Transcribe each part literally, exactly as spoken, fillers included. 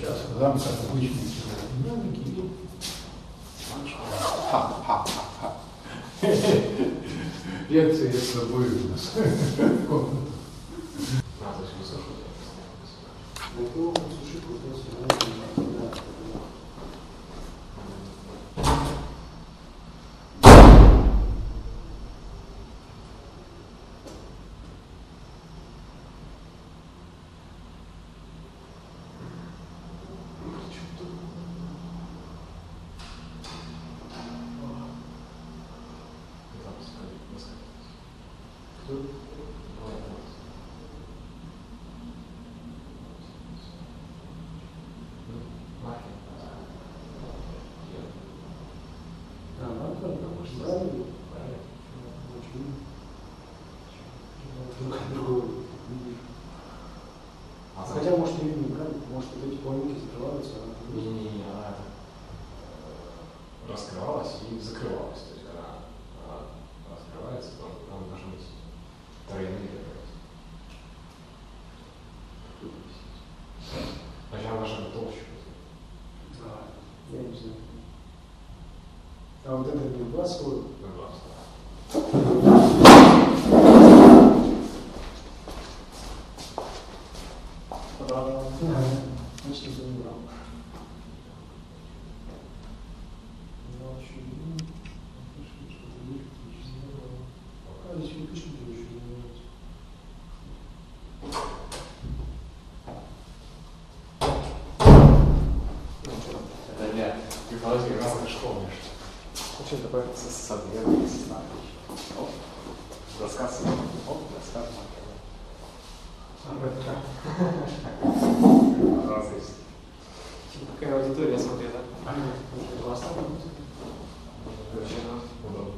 сейчас в рамках обычной динамики и ха-ха-ха-ха. Лекция с собой у нас. Хотя, может, и не правильно, может, эти половинки закрываются, а не-не-не, она раскрывалась и закрывалась. То есть она, она раскрывается, то она должна быть тройные закрываться. Значит, она должна быть толще. Да, я не знаю. А вот это выбрасываю? Выбрасываю. Значит, это не брал. А здесь мы пишем, что еще не нравится. Это для психологии разных школ, конечно. Очень такой сосад, я не знаю. Оп, рассказ. Оп, рассказ. Раз есть. Какая аудитория смотрит, да? Классно. Вообще нас удобно.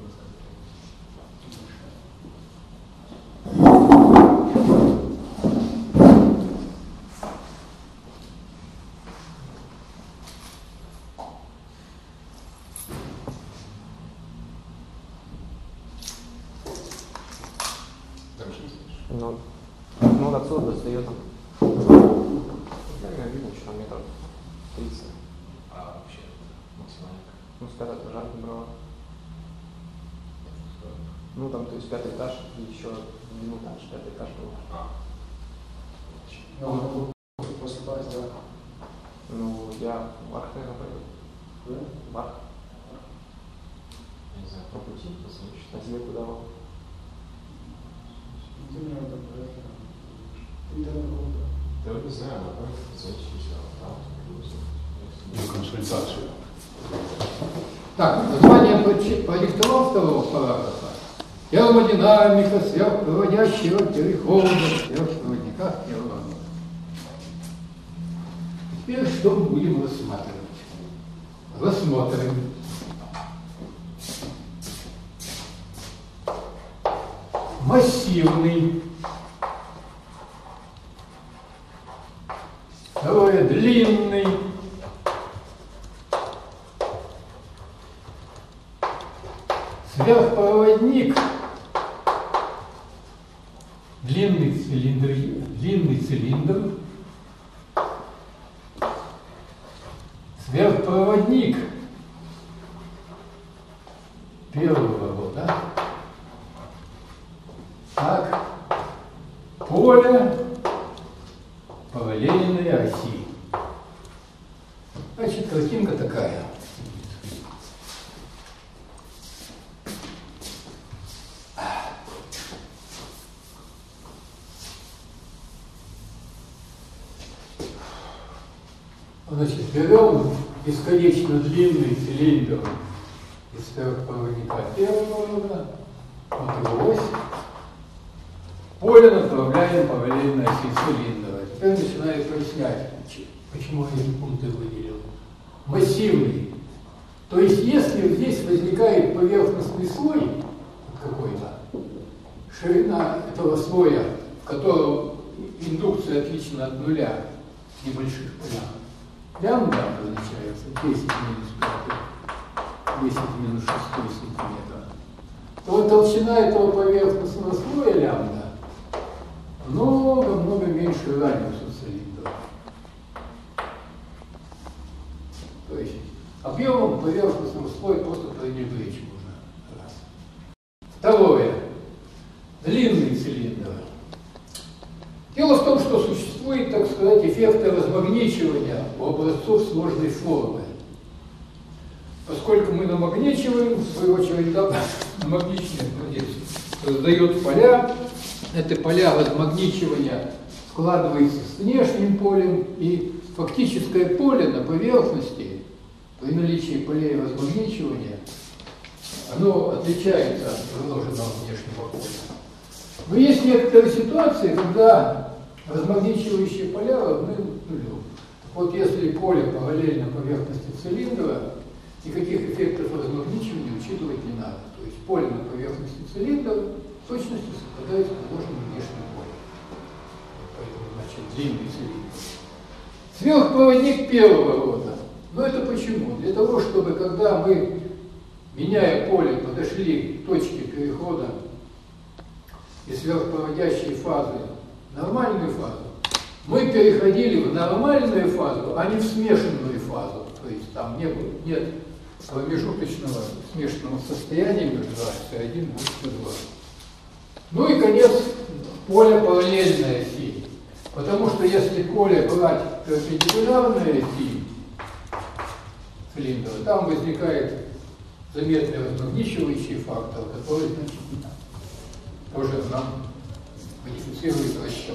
Ну, ну отсюда достает. Наверное, видно, что там метров тридцать. А вообще максимально? Ну, с пятого этажа не брала. Ну, там, то есть пятый этаж и еще ну, дальше пятый этаж был. А. Ну, после базы, да. Ну, я в Арх, наверное, пойду. Да? В Арх. Не знаю, по пути посмотришь. А тебе куда? Где мне надо проехать? Ты далеко, да? Да вот не знаю, наоборот, позвоните еще. На консультацию. Так, название продиктовал второго параграфа. Термодинамика сверхпроводящего перехода сверхпроводника первого. Теперь что мы будем рассматривать? Рассмотрим. Массивный. Второе, длинный. Сверхпроводник. Длинный цилиндр. Длинный цилиндр. Сверхпроводник первого рода. Так. Поле параллельной оси. Значит, картинка такая. Значит, берем бесконечно длинный цилиндр из сверхпроводника первого рода, вот его ось. Поле направляем параллельно оси цилиндра. Теперь начинаю прояснять, почему я эти пункты выделил. Массивный. То есть, если здесь возникает поверхностный слой какой-то, ширина этого слоя, в котором индукция отлична от нуля в небольших полях, лямбда обозначается десять минус пять, десять минус шесть сантиметра, то вот толщина этого поверхностного слоя лямбда много-много меньше радиуса цилиндра. объемом поверхностного слоя просто пренебречь можно. Раз. Второе. Длинный цилиндр. Дело в том, что существует, так сказать, эффекты размагничивания у образцов сложной формы. Поскольку мы намагничиваем, в свою очередь, да, намагничивание создает поля, это поля размагничивания складывается с внешним полем, и фактическое поле на поверхности при наличии полей размагничивания, оно отличается от приложенного внешнего поля. Но есть некоторые ситуации, когда размагничивающие поля равны нулю. Вот если поле параллельно поверхности цилиндра, никаких эффектов размагничивания учитывать не надо. То есть поле на поверхности цилиндра в точности совпадает с приложенным внешним полем. Поэтому, значит, длинный цилиндр. Сверхпроводник первого рода. Но это почему? Для того, чтобы когда мы, меняя поле, подошли к точке перехода из сверхпроводящей фазы в нормальную фазу, мы переходили в нормальную фазу, а не в смешанную фазу. То есть там не было, нет промежуточного смешанного состояния между А С один и С два. Ну и конец, поле параллельной оси. Потому что если поле брать перпендикулярной оси цилиндра, там возникает заметный размагничивающий фактор, который, значит, тоже нам модифицирует расчет.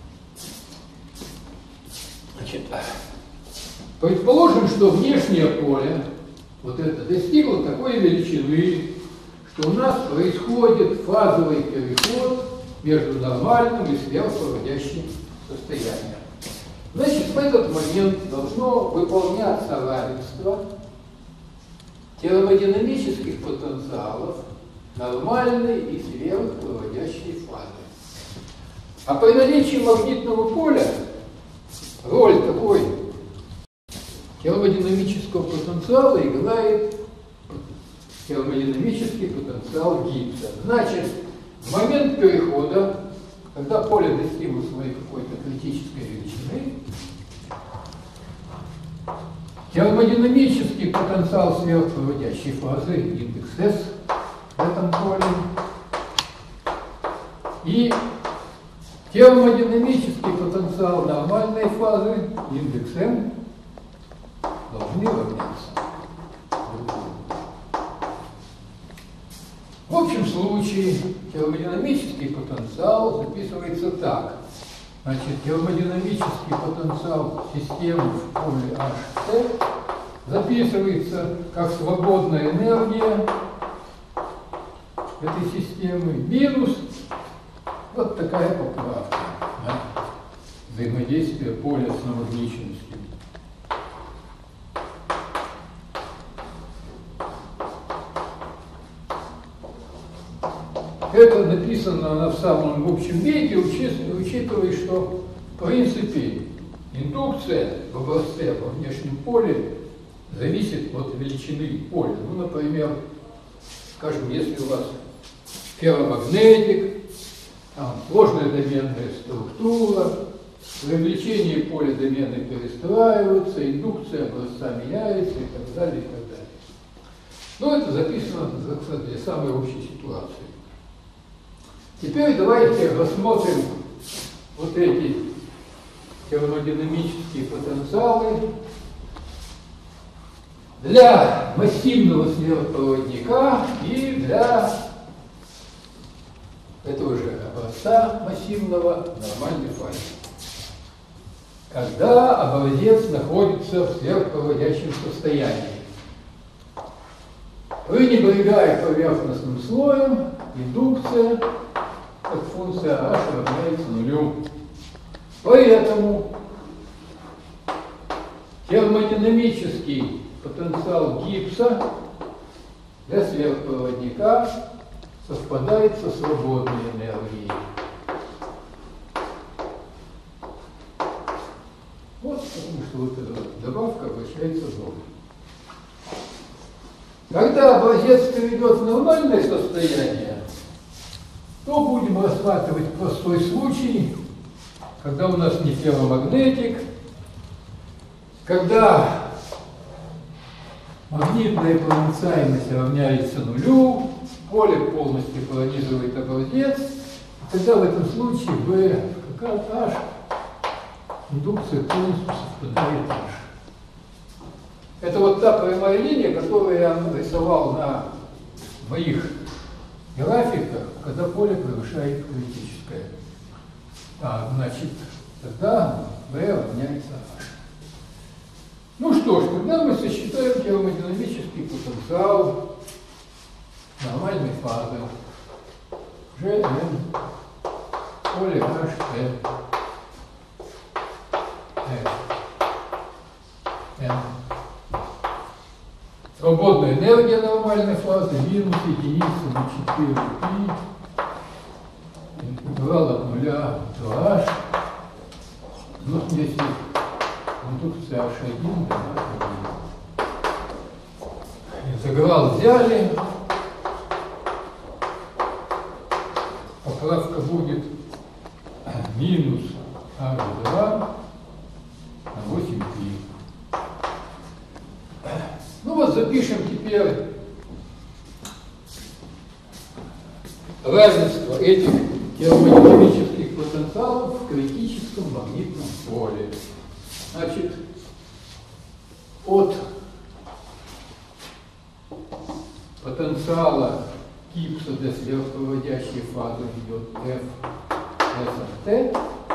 Значит, предположим, что внешнее поле вот это достигло такой величины, что у нас происходит фазовый переход между нормальным и сверхпроводящим состоянием. Значит, в этот момент должно выполняться равенство термодинамических потенциалов нормальной и сверхпроводящей фазы. А при наличии магнитного поля роль такой термодинамического потенциала играет термодинамический потенциал Гиббса. Значит, в момент перехода, когда поле достигло своей какой-то критической величины, термодинамический потенциал сверхпроводящей фазы, индекс S, в этом поле, и термодинамический потенциал нормальной фазы, индекс M, должны равняться. В общем случае термодинамический потенциал записывается так. Значит, термодинамический потенциал системы в поле H C записывается как свободная энергия этой системы минус вот такая поправка на взаимодействие поля с намагниченностью. Это написано на самом общем виде, учитывая, что в принципе индукция в образце во внешнем поле зависит от величины поля. Ну, например, скажем, если у вас ферромагнетик, там сложная доменная структура, при увеличении поля домены перестраиваются, индукция образца меняется и так далее, и так далее. Но это записано для самой общей ситуации. Теперь давайте рассмотрим вот эти термодинамические потенциалы для массивного сверхпроводника и для этого же образца массивного в нормальной фазе. Когда образец находится в сверхпроводящем состоянии, пренебрегая поверхностным слоем, индукция как функция h равняется нулю. Поэтому термодинамический потенциал Гиббса для сверхпроводника совпадает со свободной энергией. Вот потому что вот эта добавка обращается в ноль. Когда образец перейдет в нормальное состояние, то будем рассматривать простой случай, когда у нас не ферромагнетик, когда магнитная потенциальность равняется нулю, поле полностью пронизывает образец, и тогда в этом случае V как H, индукция полностью совпадает H. Это вот та прямая линия, которую я нарисовал на моих графиках, когда поле превышает критическое. А, значит, тогда V равняется H. Ну что ж, тогда мы сосчитаем термодинамический потенциал нормальной фазы G N поле H T N. Свободная энергия нормальной фазы минус единица на четыре π интеграл от нуля до H. Ну, здесь индукция H один, да, интеграл взяли. Поправка будет минус H два на восемь π. Ну вот запишем теперь равенство этих термодинамических потенциалов в критическом магнитном поле. Значит, от потенциала Гибса для сверхпроводящей фазы идет F S T,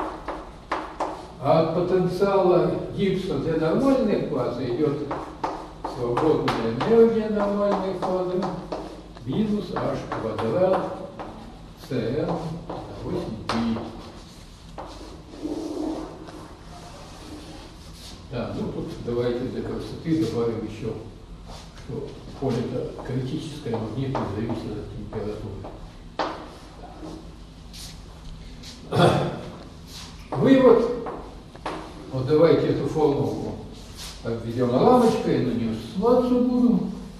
а от потенциала Гибса для нормальной фазы идет свободная энергия нормальной фазы минус H квадрат Cn восемь π. Да, ну тут давайте для красоты добавим еще, что поле-то критическое, магнитное, зависит от температуры. Вывод. Вот давайте эту формулу обведем рамочкой, но не ссылаться буду.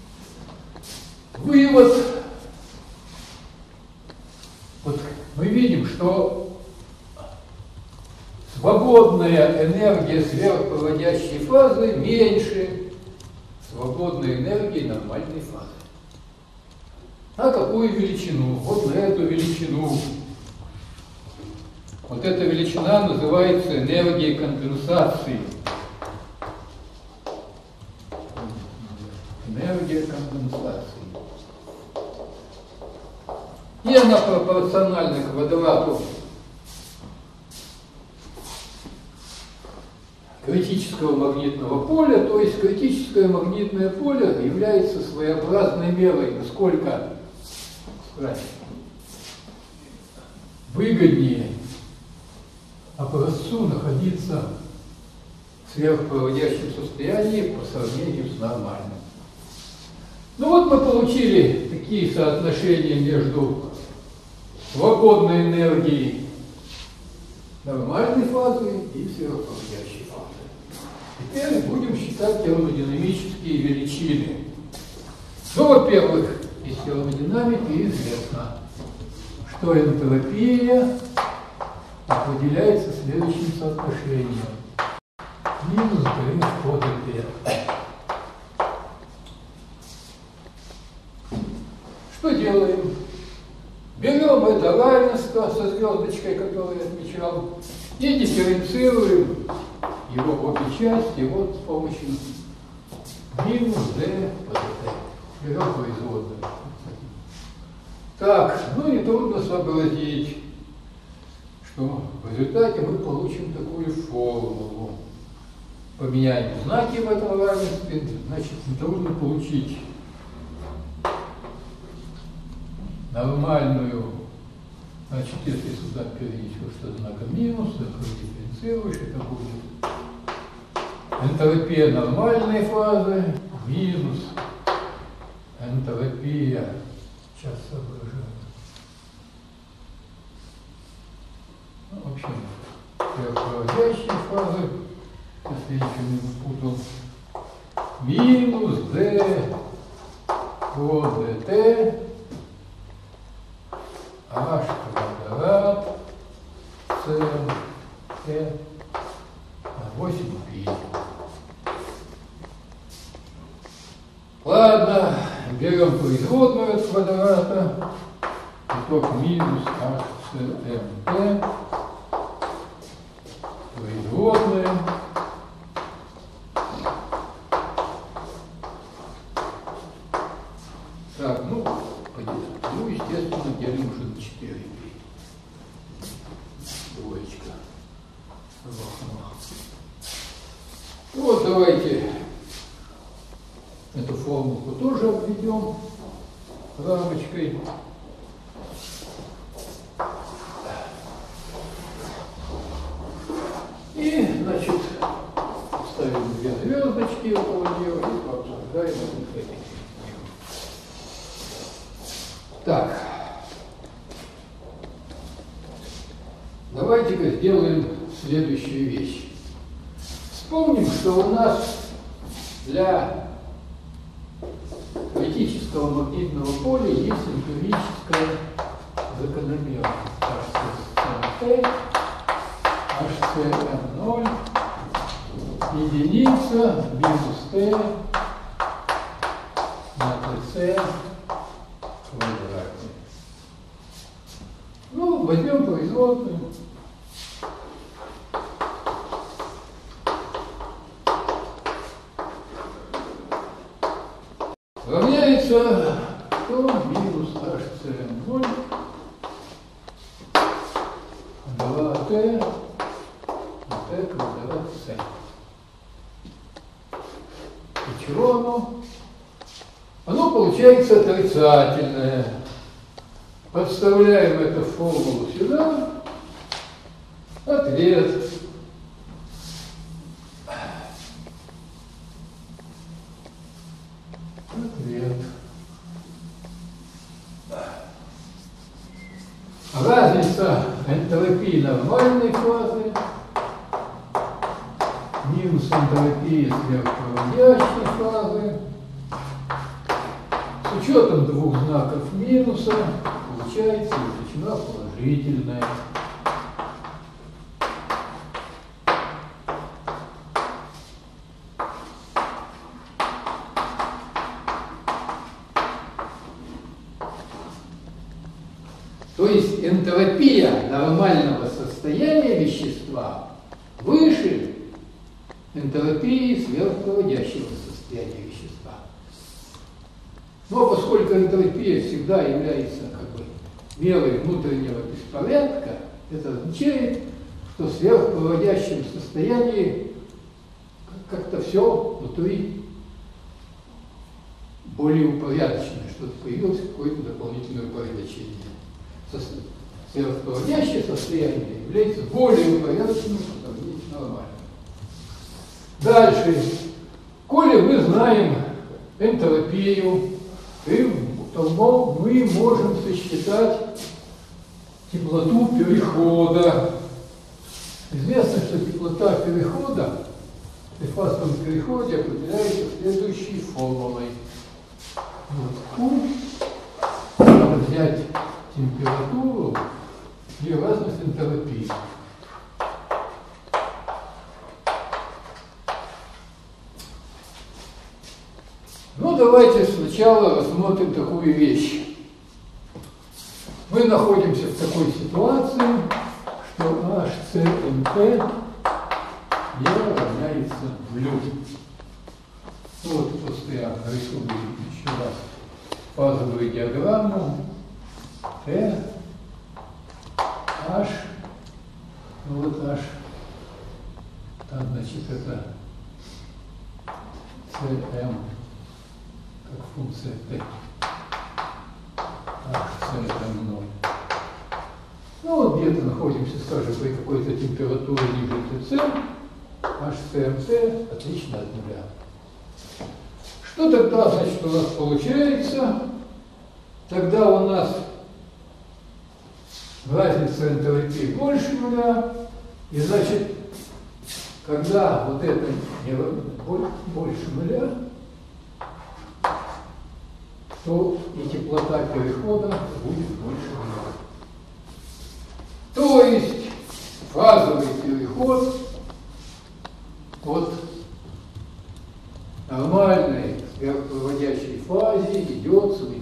Вывод. Вот мы видим, что свободная энергия сверхпроводящей фазы меньше свободной энергии нормальной фазы. На какую величину? Вот на эту величину. Вот эта величина называется энергией конденсации. Энергия конденсации. И она пропорциональна квадрату критического магнитного поля, то есть критическое магнитное поле является своеобразной мерой, насколько выгоднее образцу находиться в сверхпроводящем состоянии по сравнению с нормальным. Ну вот мы получили такие соотношения между свободной энергией нормальной фазы и сверхпроводящей фазы. Теперь будем считать термодинамические величины. Ну, во-первых, из термодинамики известно, что энтропия определяется следующим соотношением. Минус G по dT. Что делаем? Берем это равенство со звездочкой, которую я отмечал, и дифференцируем его обе части вот с помощью минус D по dT. Берем производную. Так, ну нетрудно сообразить, что в результате мы получим такую формулу. Поменяем знаки в этом равенстве, значит, нетрудно получить нормальную, значит, если сюда перенесешь что знаком минус, то дифференцируешь, это будет энтропия нормальной фазы минус энтропия, сейчас соображаю. Ну, в общем, сверхпроводящие фазы, если я ничего не напутал, минус D по dt H квадрат Cn T на восемь π. возьмем производную от квадрата, итог минус hcmt, производная. Так, ну, ну, естественно, делим уже на четыре. Двоечка. Вот давайте эту формулку тоже обведем рамочкой. И, значит, ставим две звездочки около нее и пообсуждаем эту тему. Так, давайте-ка сделаем следующую вещь. Вспомним, что у нас для критического магнитного поля есть эмпирическая закономерность hcmt, hcm ноль, единица минус t на tc квадратный. Ну, возьмем производную. Равняется то минус hcm ноль два t t квадрат c. И чего оно? Оно получается отрицательное. Подставляем эту формулу сюда. Ответ. Ответ. Разница энтропии нормальной фазы минус энтропии сверхпроводящей фазы с учетом двух знаков минуса получается величина положительная. То есть энтропия нормального состояния вещества выше энтропии сверхпроводящего состояния вещества. Но поскольку энтропия всегда является как бы мерой внутреннего беспорядка, это означает, что в сверхпроводящем состоянии как-то все внутри более упорядочено, что-то появилось какое-то дополнительное упорядочение. Сверхпроводящее состояние является более упорядоченным по сравнению с нормальным. Дальше, коли мы знаем энтропию, то мы можем сосчитать теплоту перехода. Известно, что теплота перехода при фазовом переходе определяется следующей формулой. Вот Q, надо взять температуру и разность энтропии. Ну, давайте сначала рассмотрим такую вещь. Мы находимся в такой ситуации, что hcmt не равняется нулю. Вот просто я нарисую еще раз фазовую диаграмму. T, H, ну вот H, там, значит, это Cm, как функция T, H, Cm ноль. Ну вот где-то находимся, скажем, при какой-то температуре ниже Tc, hcmt отлично от нуля. Что тогда, значит, у нас получается? Тогда у нас разница энтропии больше нуля, и значит, когда вот это больше нуля, то и теплота перехода будет больше нуля. То есть фазовый переход от нормальной сверхпроводящей фазе идет с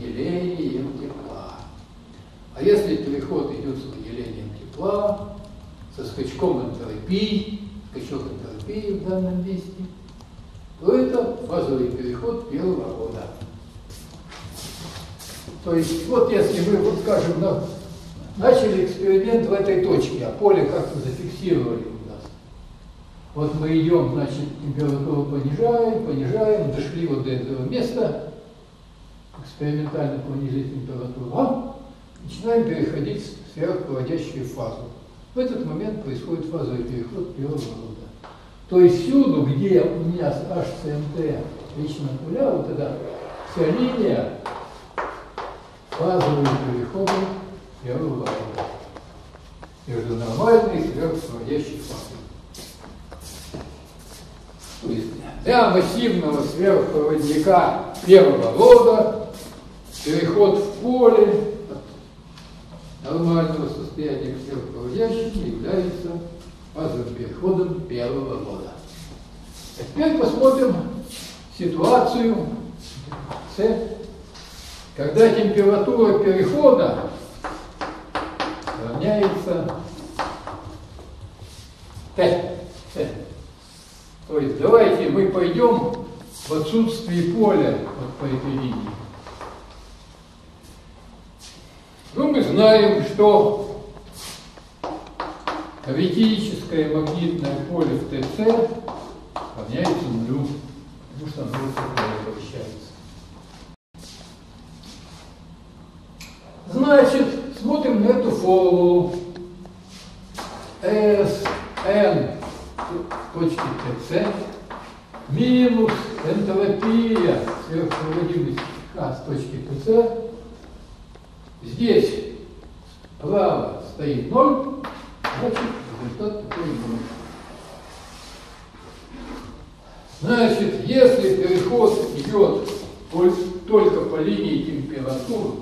идет с выделением тепла, со скачком энтропии, скачок энтропии в данном месте, то это фазовый переход первого рода. То есть, вот если мы, вот скажем, на, начали эксперимент в этой точке, а поле как-то зафиксировали у нас. Вот мы идем, значит, температуру понижаем, понижаем, дошли вот до этого места, экспериментально понизили температуру, а начинаем переходить в сверхпроводящую фазу. В этот момент происходит фазовый переход первого рода. То есть всюду, где у меня с эйч си эм тэ лично нуля, вот эта вся линия, фазовые переходы первого рода между нормальной и сверхпроводящей фазой. То есть для массивного сверхпроводника первого рода переход в поле от нормального состояния к сверхпроводящему является фазовым переходом первого рода. А теперь посмотрим ситуацию С, когда температура перехода равняется Т. Т. То есть давайте мы пойдем в отсутствие поля вот по этой линии. Ну, мы знаем, что электрическое магнитное поле в ТС равняется нулю, потому что оно вращается. Значит, смотрим на эту формулу. S, N, точки ТС, минус энтропия сверхпроводимости К с точки ТС. Здесь справа стоит ноль, значит, результат такой ноль. Значит, если переход идет только по линии температуры,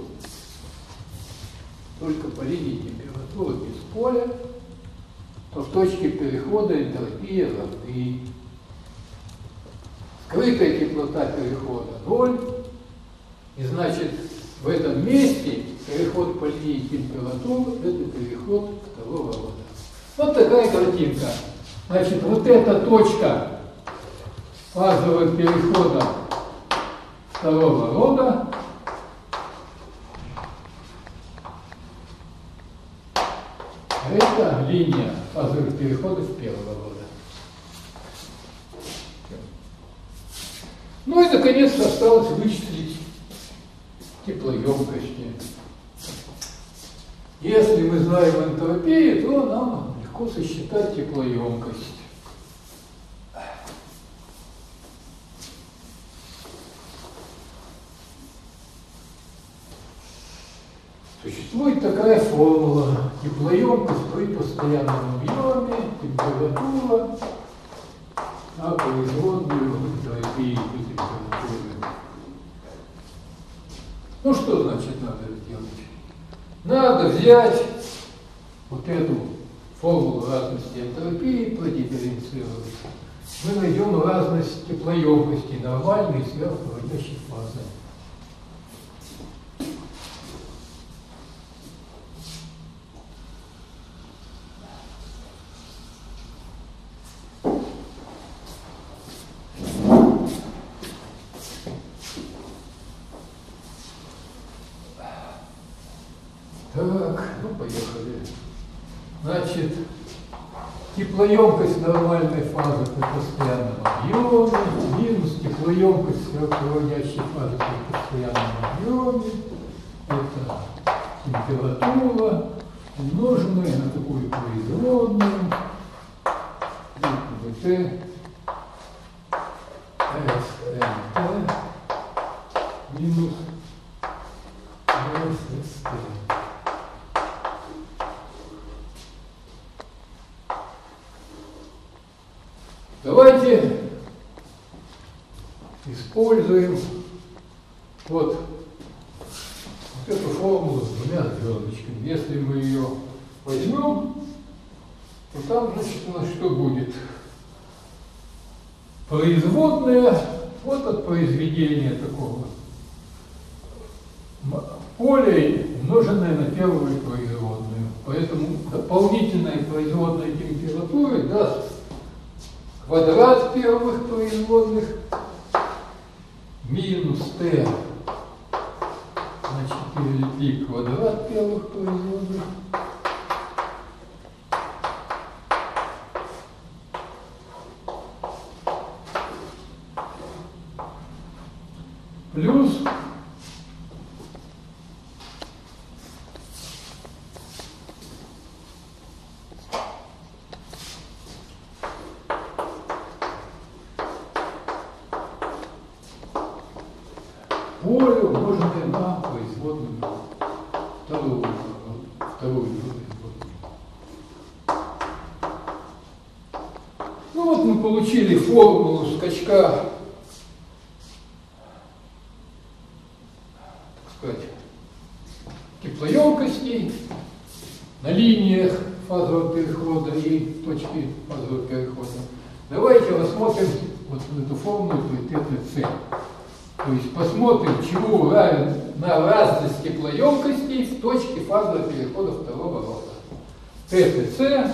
только по линии температуры без поля, то в точке перехода энтропия равны. Скрытая теплота перехода ноль, и значит, в этом месте переход по линии температуры – это переход второго рода. Вот такая картинка. Значит, вот эта точка фазового перехода второго рода – это линия фазовых переходов первого рода. Ну и, наконец, осталось вычислить теплоемкости. Если мы знаем энтропию, то нам легко сосчитать теплоемкость. Существует такая формула: теплоемкость при постоянном объеме, температура, а производную энтропии при температуре. Ну что значит надо сделать? Надо взять вот эту формулу разности энтропии, продифференцировать. Мы найдем разность теплоемкости нормальной и сверхпроводящей фазы. Так, ну поехали. Значит, теплоемкость нормальной фазы при постоянном объеме минус теплоемкость сверхпроводящей фазы при постоянном объеме. Это температура, умноженная на такую производную. ВТ, СНТ минус ССТ. Давайте используем вот, вот эту формулу с двумя звездочками. Если мы ее возьмем, то там, значит, у нас что будет? Производная вот от произведения такого поля, умноженное на первую производную. Поэтому дополнительная производная температуры даст квадрат первых производных минус Т на четыре π квадрат первых производных плюс поле умноженное на производную вторую, вторую производную. Ну вот мы получили формулу скачка, так сказать, теплоемкостей на линиях фазового перехода и точки фазового перехода. Давайте рассмотрим вот эту формулу паритетной С. То есть посмотрим, чему равен на разность теплоемкостей в точке фазового перехода второго рода. ТТЦ,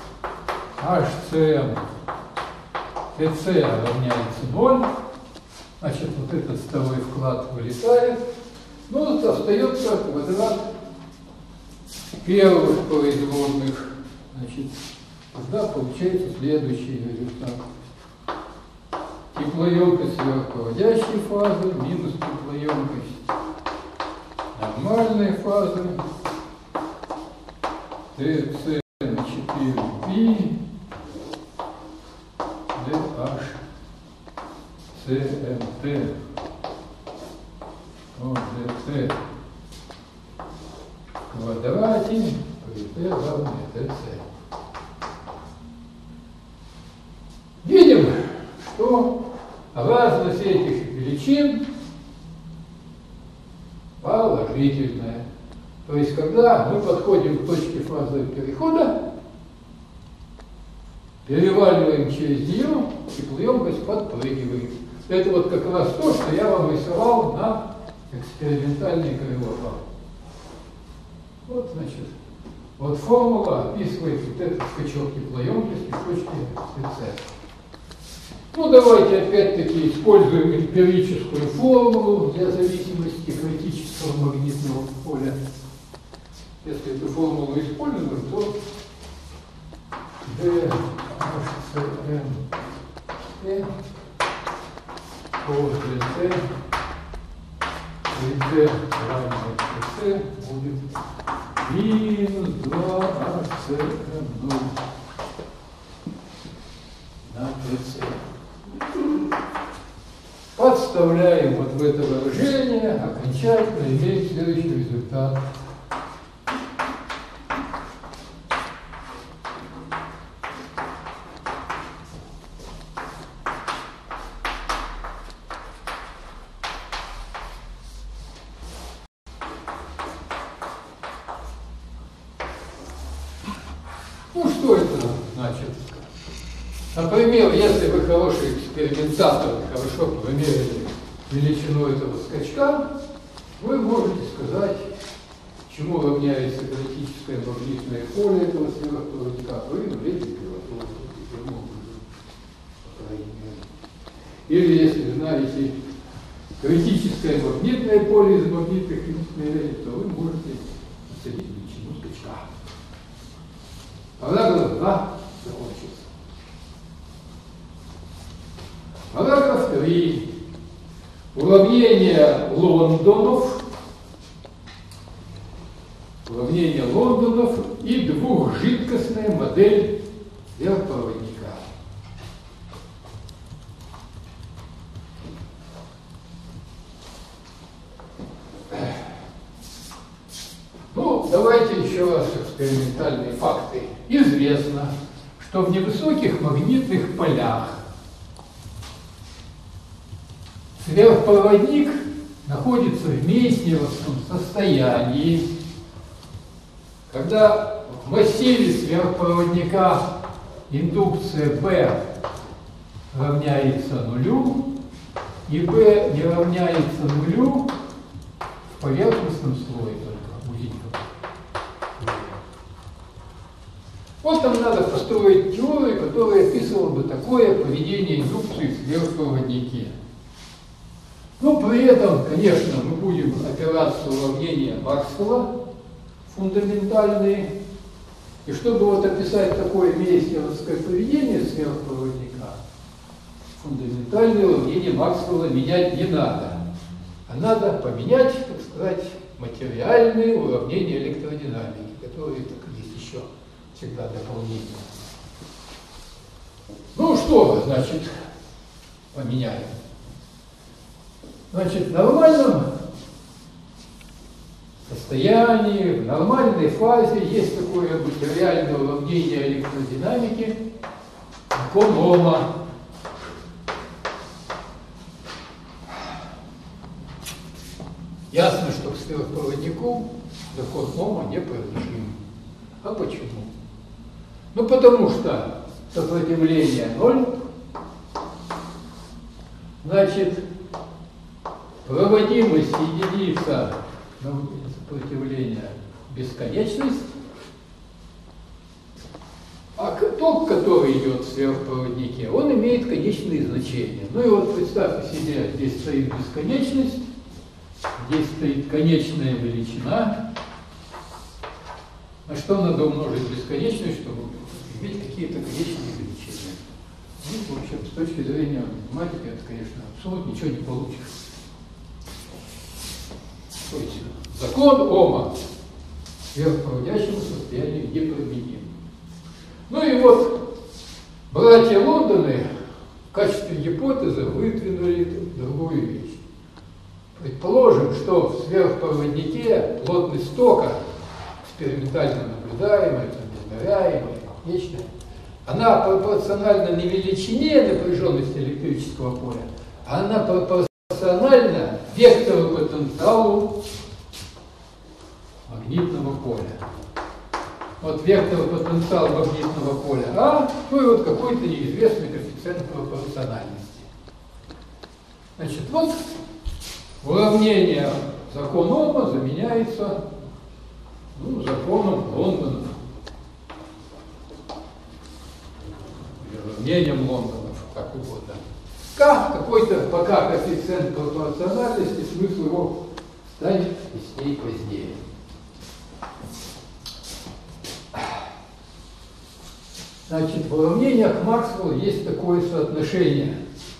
HCm, ТЦ равняется ноль, значит, вот этот второй вклад вылетает. Ну, вот остается квадрат первых производных. Значит, тогда получается следующий результат. Теплоемкость сверхпроводящей фазы минус теплоемкость нормальной фазы ТЦ на четыре π DHCMT о ДТ в квадрате при Т равное ТЦ. Видим, что разность этих величин положительная. То есть, когда мы подходим к точке фазового перехода, переваливаем через нее, теплоемкость подпрыгивает. Это вот как раз то, что я вам рисовал на экспериментальной кривой. Вот, значит, вот формула описывает вот этот скачок теплоемкости в точке ТЦ. Ну, давайте опять-таки используем эмпирическую формулу для зависимости критического магнитного поля. Если эту формулу используем, то D HCm T по dt при D равно Tc будет минус два HCm на Tc. Подставляем вот в это выражение, окончательно имеем следующий результат. Ну, что это значит? Например, если вы хороший экспериментатор, хорошо померили величину этого скачка, вы можете сказать, чему равняется критическое магнитное поле этого сверхпроводника, при нуле температуры. Или если вы знаете критическое магнитное поле из магнитных измерений, то вы можете оценить величину скачка. Параграф два закончился. Параграф три. Уравнение Лондонов, уравнение Лондонов и двухжидкостная модель сверхпроводника. Ну, давайте еще раз экспериментальные факты. Известно, что в невысоких магнитных полях сверхпроводник находится в мейснеровском состоянии, когда в массиве сверхпроводника индукция B равняется нулю, и B не равняется нулю в поверхностном слое только, узеньком. Вот там надо построить теорию, которая описывала бы такое поведение индукции в сверхпроводнике. Но при этом, конечно, мы будем опираться на уравнения Максвелла, фундаментальные. И чтобы вот описать такое мейстеровское поведение сверхпроводника, фундаментальные уравнения Максвелла менять не надо. А надо поменять, так сказать, материальные уравнения электродинамики, которые так есть еще всегда дополнительно. Ну что, значит, поменяем. Значит, в нормальном состоянии, в нормальной фазе есть такое материальное уравнение электродинамики, закон Ома. Ясно, что к сверхпроводнику закон Ома неприложим. А почему? Ну, потому что сопротивление ноль, значит, проводимость единица сопротивления бесконечность, а ток, который идет в сверхпроводнике, он имеет конечные значения. Ну и вот представьте себе, здесь стоит бесконечность, здесь стоит конечная величина. На что надо умножить бесконечность, чтобы иметь какие-то конечные величины? Ну, в общем, с точки зрения математики, это, конечно, абсолютно ничего не получишь. То есть закон Ома в сверхпроводящем состоянии неприменим. Ну и вот братья Лондоны в качестве гипотезы выдвинули другую вещь. Предположим, что в сверхпроводнике плотность тока, экспериментально наблюдаемая, измеряемая, вечная, она пропорциональна не величине напряженности электрического поля, а она пропорциональна вектору потенциалу магнитного поля. Вот вектор потенциала магнитного поля А, ну и вот какой-то неизвестный коэффициент пропорциональности. Значит, вот уравнение закона Ома заменяется ну, законом Лондона. Уравнением Лондонов, как угодно. К какой-то пока коэффициент пропорциональности, смысл его станет яснее позднее. Значит, в уравнениях Максвелла есть такое соотношение,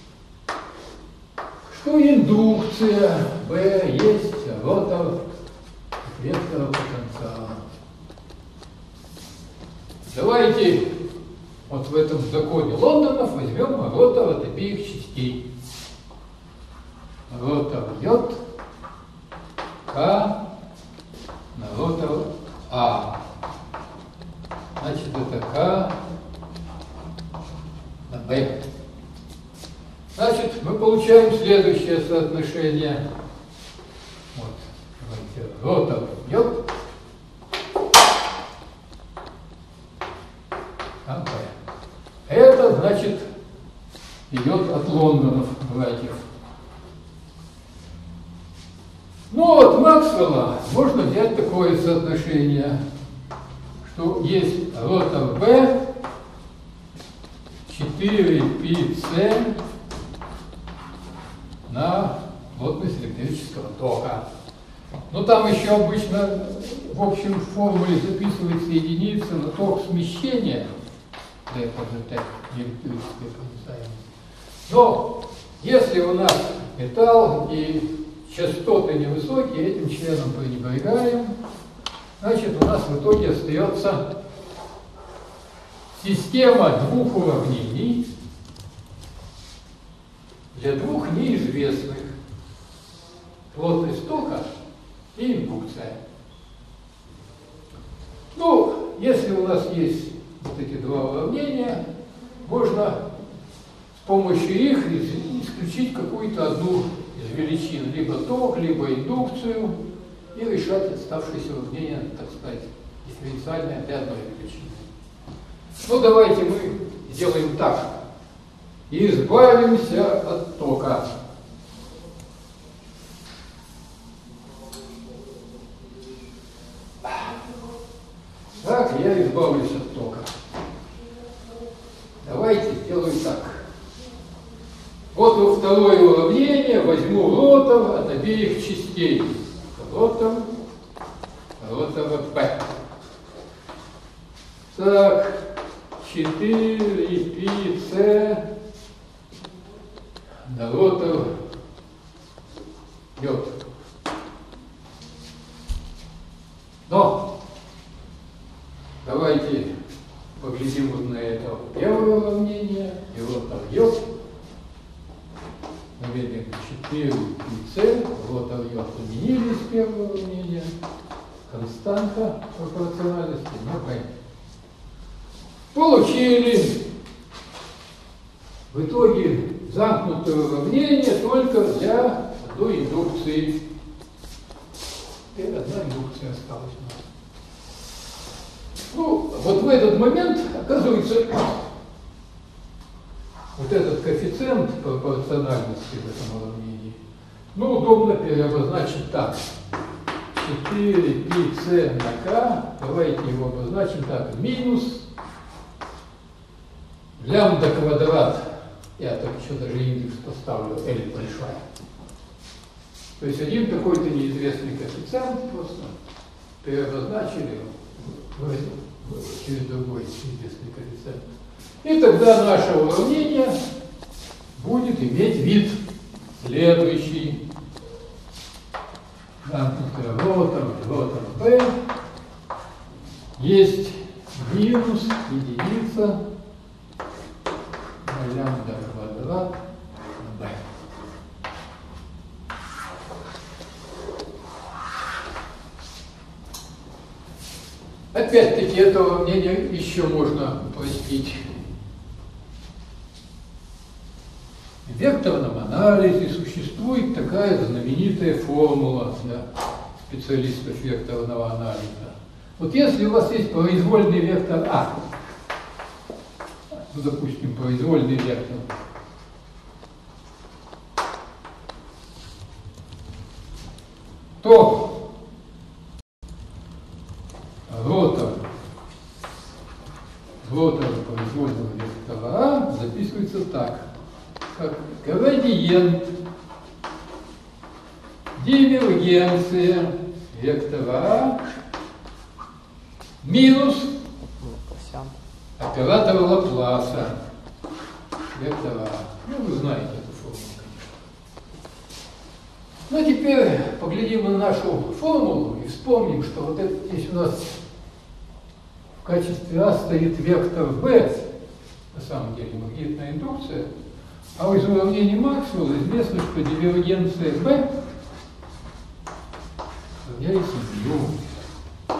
что индукция B есть ротор вектора потенциала. Давайте вот в этом законе Лондонов возьмем ротор от обеих частей. Ротор J К на ротор А. Значит, это К на Б. Значит, мы получаем следующее соотношение. Вот, ротор J на Б. Это, значит, идет от Лондонов, братьев. Ну, от Максвелла можно взять такое соотношение, что есть ротор B четыре пи си на плотность электрического тока. Но там еще обычно в общем формуле записывается единица на ток смещения D по dt, электрической проницаемости. Но если у нас металл и частоты невысокие, этим членом пренебрегаем, значит у нас в итоге остается система двух уравнений для двух неизвестных: плотность тока и индукция. Ну, если у нас есть вот эти два уравнения, можно с помощью их исключить какую-то одну из величин, либо ток, либо индукцию, и решать оставшиеся уравнения, так сказать, дифференциальные для одной величины. Ну, давайте мы сделаем так. Избавимся от тока. Так, я избавлюсь от тока. давайте сделаю так. Вот во второе уравнение возьму ротор от обеих частей. Ротор, ротор P. Так, четыре пи С на ротор J. Но давайте поглядим вот на это первое уравнение, и вот там J. Наведем четыре пи С, вот там J изменились первое уравнение, константа пропорциональности, ну, понятно. Получили в итоге замкнутое уравнение только для одной индукции. Теперь одна индукция осталась у нас. Ну, вот в этот момент, оказывается, вот этот коэффициент пропорциональности в этом уравнении, ну, удобно переобозначить так. четыре пи С на К, давайте его обозначим так, минус лямбда квадрат, я так еще даже индекс поставлю, L большая. То есть один какой-то неизвестный коэффициент просто переобозначили через другой неизвестный коэффициент. И тогда наше уравнение будет иметь вид следующий. Замкнутый ротор, ротор P есть минус единица на лямбда квадрат B. Опять-таки это уравнение еще можно упростить. В векторном анализе существует такая знаменитая формула для специалистов векторного анализа. Вот если у вас есть произвольный вектор А, ну, допустим, произвольный вектор, то ротор, ротор произвольного вектора А записывается так, как градиент дивергенция вектора А минус оператор Лапласа вектора А. Ну, вы знаете эту формулу, конечно. Ну, теперь поглядим на нашу формулу и вспомним, что вот это, здесь у нас в качестве А стоит вектор B, на самом деле магнитная индукция, а из уравнения Максвелла известно, что дивергенция B равняется μ.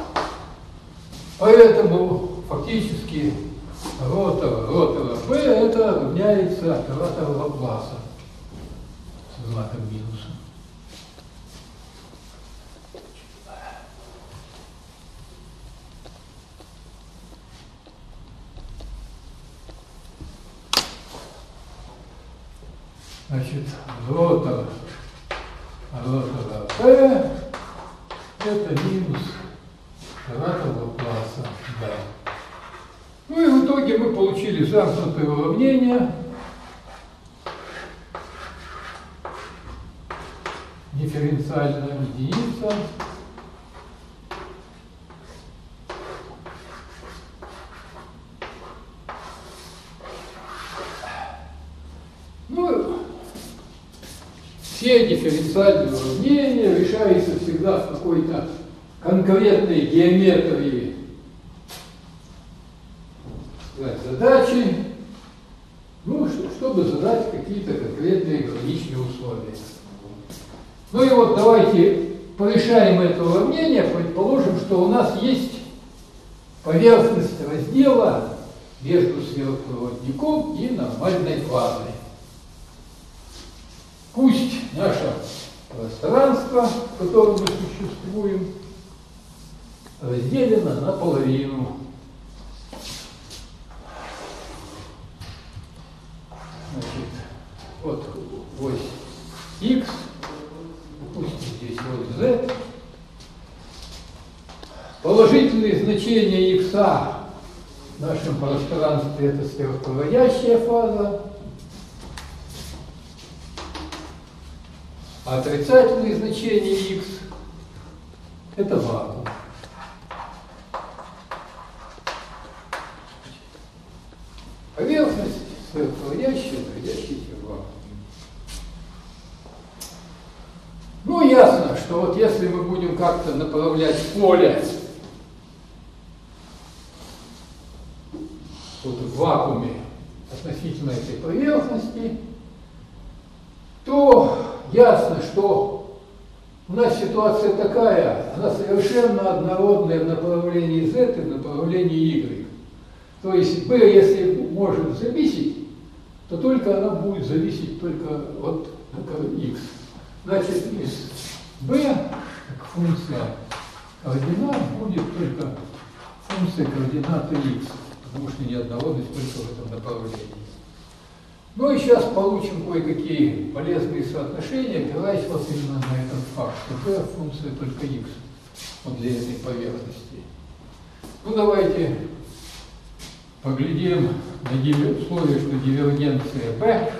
Поэтому фактически ротор ротора B это равняется оператору Лапласа с знаком минуса. Значит, ротор ротора P это минус оператор Лапласа B. Ну и в итоге мы получили замкнутое уравнение дифференциальная единица ну, все дифференциальные уравнения решаются всегда в какой-то конкретной геометрии задачи, ну, чтобы задать какие-то конкретные граничные условия. Ну и вот давайте порешаем это уравнение, предположим, что у нас есть поверхность раздела между сверхпроводником и нормальной фазой. Пусть наше пространство, в котором мы существуем, разделено наполовину. Значит, вот ось x, допустим, здесь ось z. Положительные значения x нашем пространстве это сверхпроводящая фаза, а отрицательные значения x это вакуум. Поверхность сверхпроводящая, находящаяся в вакууме. Ну, ясно, что вот если мы будем как-то направлять поле вот в вакууме относительно этой поверхности, то ясно, что у нас ситуация такая, она совершенно однородная в направлении z и в направлении y. То есть b, если может зависеть, то только она будет зависеть только от x. Значит, из b как функция координат будет только функция координаты x, потому что неоднородность только в этом направлении. Ну и сейчас получим кое-какие полезные соотношения, опираясь вот именно на этот факт, что b функция только x вот для этой поверхности. Ну давайте поглядим на условие, что дивергенция b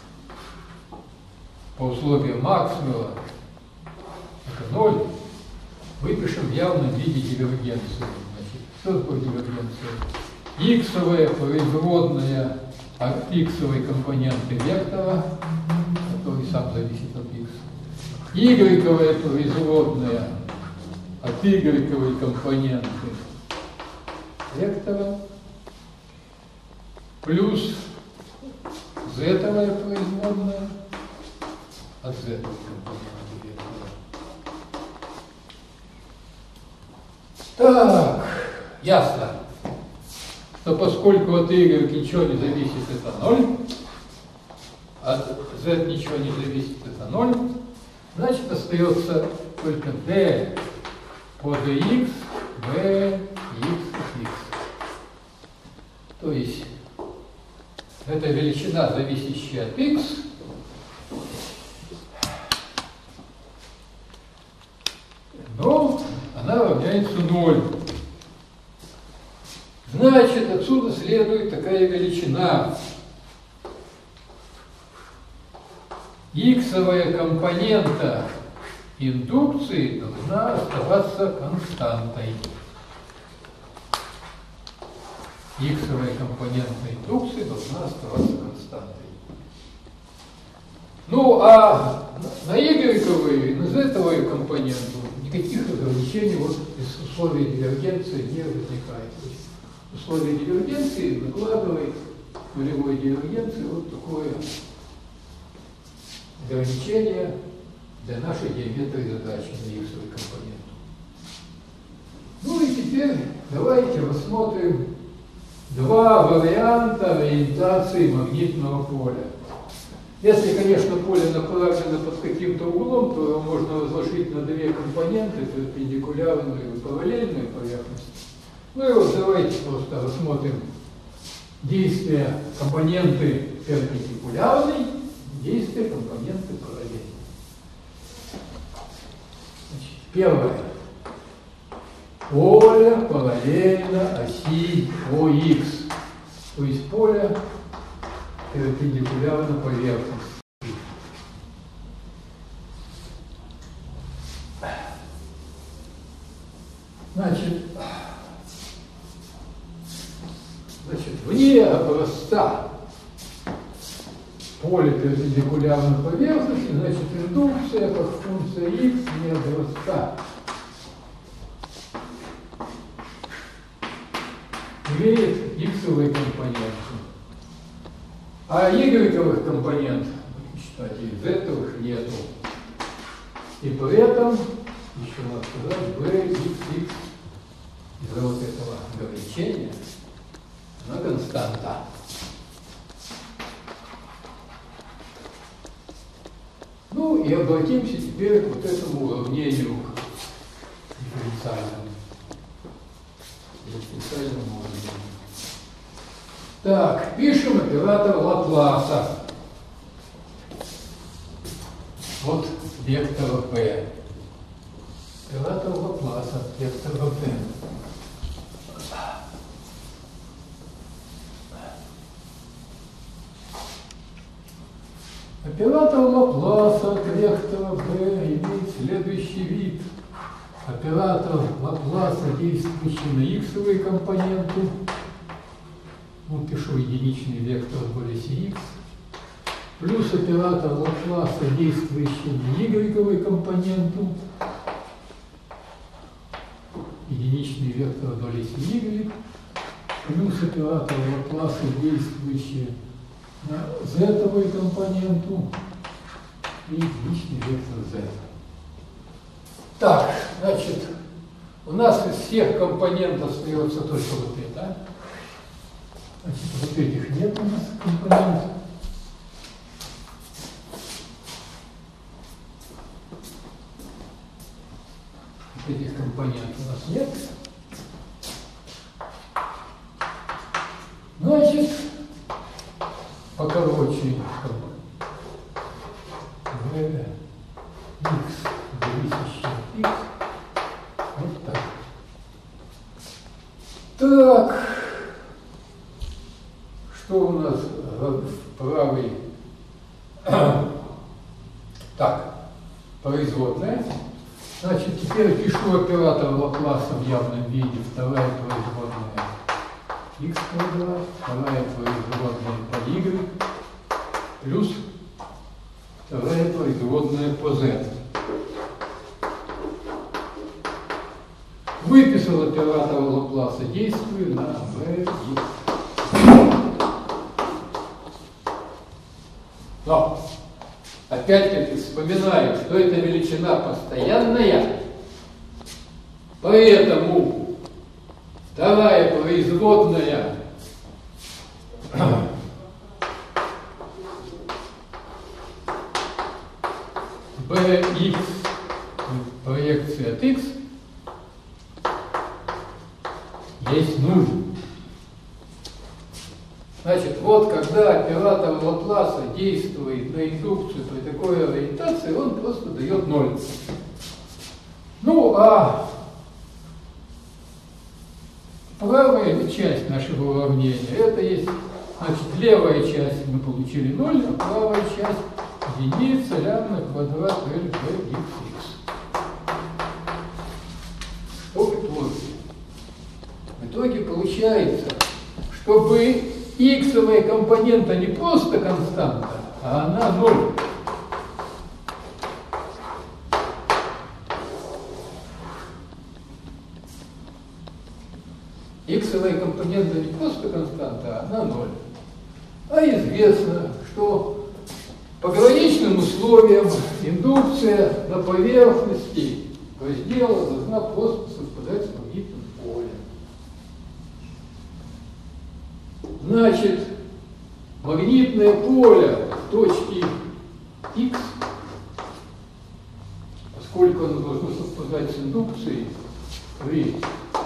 по условиям Максвелла это ноль, выпишем в явном виде дивергенцию. Значит, что такое дивергенция? Иксовая производная от иксовой компоненты вектора, который сам зависит от x. Игрековая производная от игрековой компоненты вектора плюс зетовая производная от зетовой компоненты вектора. Так, ясно, что поскольку от y ничего не зависит, это ноль, от z ничего не зависит, это ноль, значит остается только d по dx, b, x, x. То есть это величина, зависящая от x, но она равняется ноль. Значит, отсюда следует такая величина. Иксовая компонента индукции должна оставаться константой. Иксовая компонента индукции должна оставаться константой. Ну, а на y-ковую и на z-ковую компоненту никаких ограничений вот из условий дивергенции не возникает. То есть условие дивергенции накладывает нулевой дивергенции вот такое ограничение для нашей геометрии задачи на иксовой компоненту. Ну и теперь давайте рассмотрим два варианта ориентации магнитного поля. Если, конечно, поле направлено под каким-то углом, то его можно разложить на две компоненты, перпендикулярную и параллельную поверхность. Ну и вот давайте просто рассмотрим действия компоненты перпендикулярной, действия компоненты параллельной. Значит, первое. Поле параллельно оси ОХ, то есть поле перпендикулярно поверхности. Значит, значит, вне образца поле перпендикулярно поверхности, значит, индукция как функция x вне образца имеет иксовые компоненты. А y-ковых компонент, кстати, z-овых нету. И при этом, еще надо сказать, b, x, x из-за вот этого ограничения, она константа. Ну и обратимся теперь к вот этому уравнению дифференциальному. Дифференциальному уравнению. Так, пишем оператор Лапласа. Вот вектора p. Оператор Лапласа, вектора p. Оператор Лапласа от вектора b имеет следующий вид. Оператор Лапласа, действующий на иксовые компоненты, ну, пишу единичный вектор в оси x, плюс оператор Лапласа, действующий на y компоненту, единичный вектор в оси y, плюс оператор Лапласа, действующий на z компоненту и единичный вектор z. Так, значит, у нас из всех компонентов остается только вот это. Значит, вот этих нет у нас компонентов. Вот этих компонентов у нас нет. Значит, покороче v x зависящий от x. Вот так. Так. Что у нас в правой? Так, производная. Значит, теперь пишу оператор Лапласа в явном виде. Вторая производная x квадрат, вторая производная по y, плюс вторая производная по z. Выписал оператор Лапласа, действую на v. Но, опять-таки, вспоминаю, что эта величина постоянная, поэтому вторая производная bx, проекция от x, есть нуль. Значит, вот когда оператор Лапласа действует на индукцию при такой ориентации, он просто дает ноль. Ну, а правая часть нашего уравнения, это есть, значит, левая часть мы получили ноль, а правая часть единица лямбда квадрат L B x. Что в итоге? В итоге получается, чтобы иксовая компонента не просто константа, а она ноль. Иксовая компонента не просто константа, а она ноль. А известно, что по граничным условиям индукция на поверхности раздела должна просто совпадать с магнитным полем. Значит, магнитное поле в точке x, поскольку оно должно совпадать с индукцией при x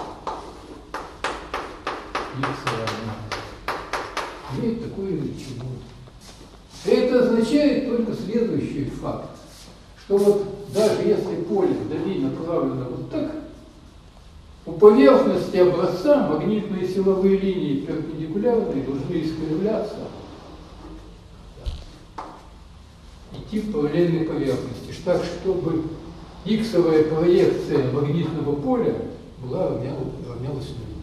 равно, имеет такую величину. Это означает только следующий факт, что вот даже если поле вдали направлено вот так, у поверхности образца магнитные силовые линии перпендикулярные должны искривляться идти в параллельной поверхности, так чтобы иксовая проекция магнитного поля была равнялась нулю.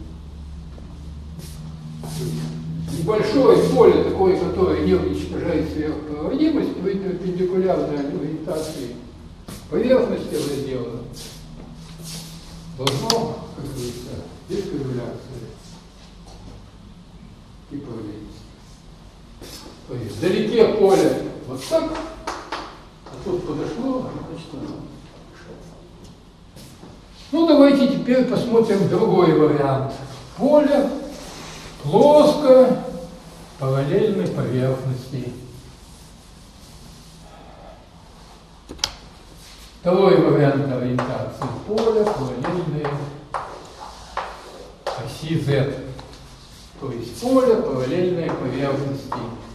Небольшое поле, такое, которое не уничтожает сверхпроводимость при перпендикулярной ориентации поверхности раздела, должно, как говорится, искривляться и параллельность. То есть вдалеке поле вот так, а тут подошло, значит оно пошло. Ну, давайте теперь посмотрим другой вариант. Поле плоско параллельной поверхности. Второй вариант ориентации поля параллельной оси Z. То есть поле параллельной поверхности.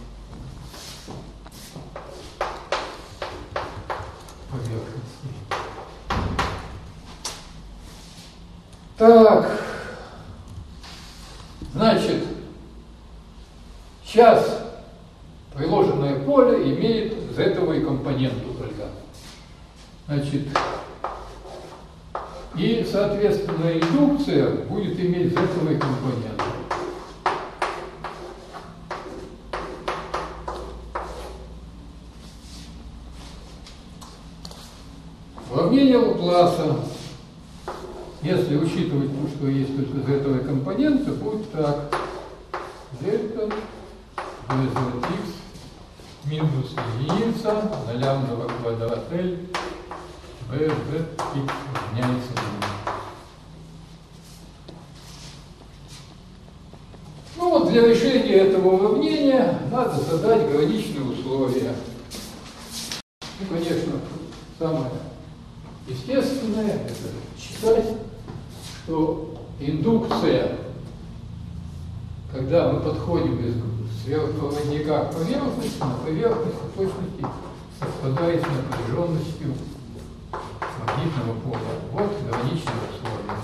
Поверхности. Так. Значит, сейчас приложенное поле имеет z-овую компоненту только. Значит, и, соответственно, индукция будет иметь z-овый компонент. Уравнение Лапласа, если учитывать то, что есть только z-овый компонент, то будет так. Дельта bzx минус единица на лямбда в квадрат L bzx равняется нулю. Ну вот для решения этого уравнения надо задать граничные условия. Ну, конечно, самое естественное — это считать, что индукция, когда мы подходим из сверхпроводника к поверхности, на поверхности в точности совпадает с напряженностью магнитного поля. Вот граничные условия.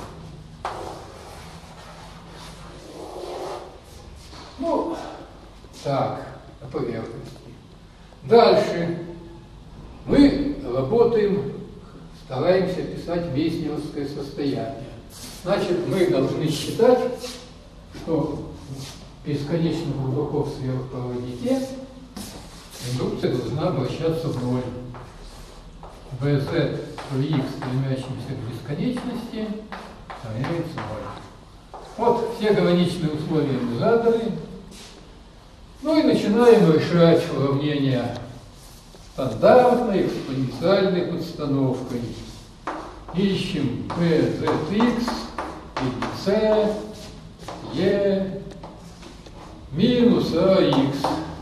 Ну, так, на поверхности. Дальше мы работаем, стараемся писать вейснеровское состояние. Значит, мы должны считать, что бесконечно глубоко в сверхпроводнике индукция должна обращаться в ноль. bz при x, стремящемся к бесконечности, равняется ноль. Вот все граничные условия мы задали. Ну и начинаем решать уравнения стандартной экспоненциальной подстановкой. Ищем bzx и c, e минус ax.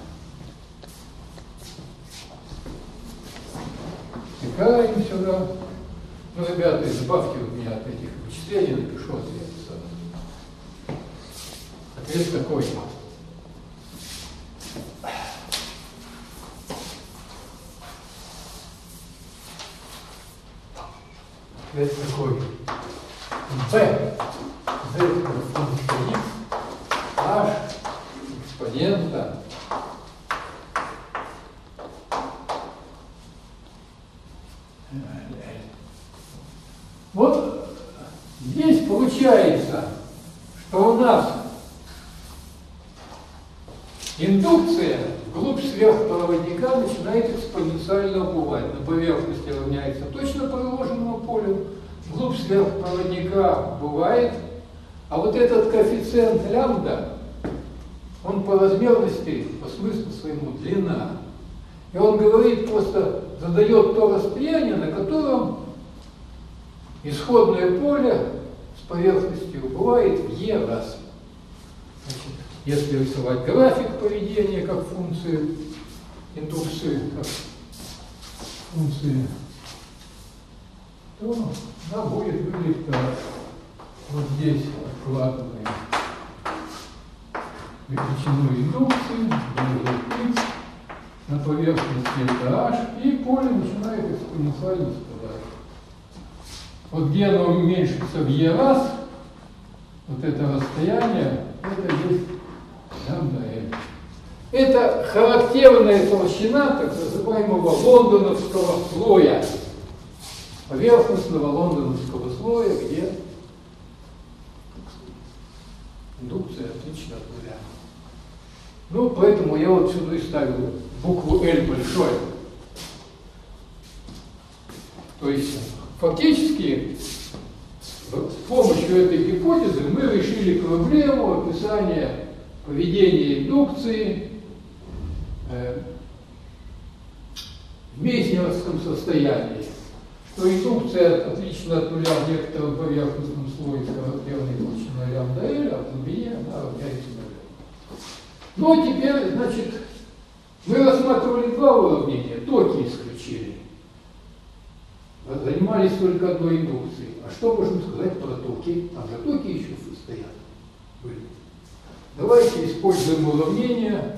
Втыкаем сюда. Ну, ребята, избавьте от меня от этих вычислений, напишу ответ сам. Ответ такой. Ответ такой. b z функция x h экспонента вот здесь получается, что у нас индукция вглубь сверхпроводника начинает экспоненциально убывать. На поверхности равняется точно проложенному полю, вглубь сверхпроводника бывает, а вот этот коэффициент лямбда, он по размерности, по смыслу своему длина. И он говорит, просто задает то расстояние, на котором исходное поле с поверхностью бывает в e раз. Значит, если рисовать график поведения как функции индукции, как функции, то она будет выглядеть так. Вот здесь откладываем величину индукции, x, на поверхности это h, и поле начинает экспоненциально спадать. Вот где оно уменьшится в e раз, вот это расстояние, это есть лямбда L. Это характерная толщина так называемого лондоновского слоя, поверхностного лондоновского слоя, где индукция отлично от нуля. Ну, поэтому я вот сюда и ставил букву L большой. То есть, фактически, с помощью этой гипотезы мы решили проблему описания поведения индукции э, в мейснеровском состоянии. Что индукция отлично от нуля в некотором поверхностном слое с характерной толщиной лямбда L, а в глубине она равняется нулю. Ну, а теперь, значит, мы рассматривали два уравнения, токи исключили. Занимались только одной индукцией. А что можем сказать про токи? Там же токи еще стоят. Были. Давайте используем уравнение.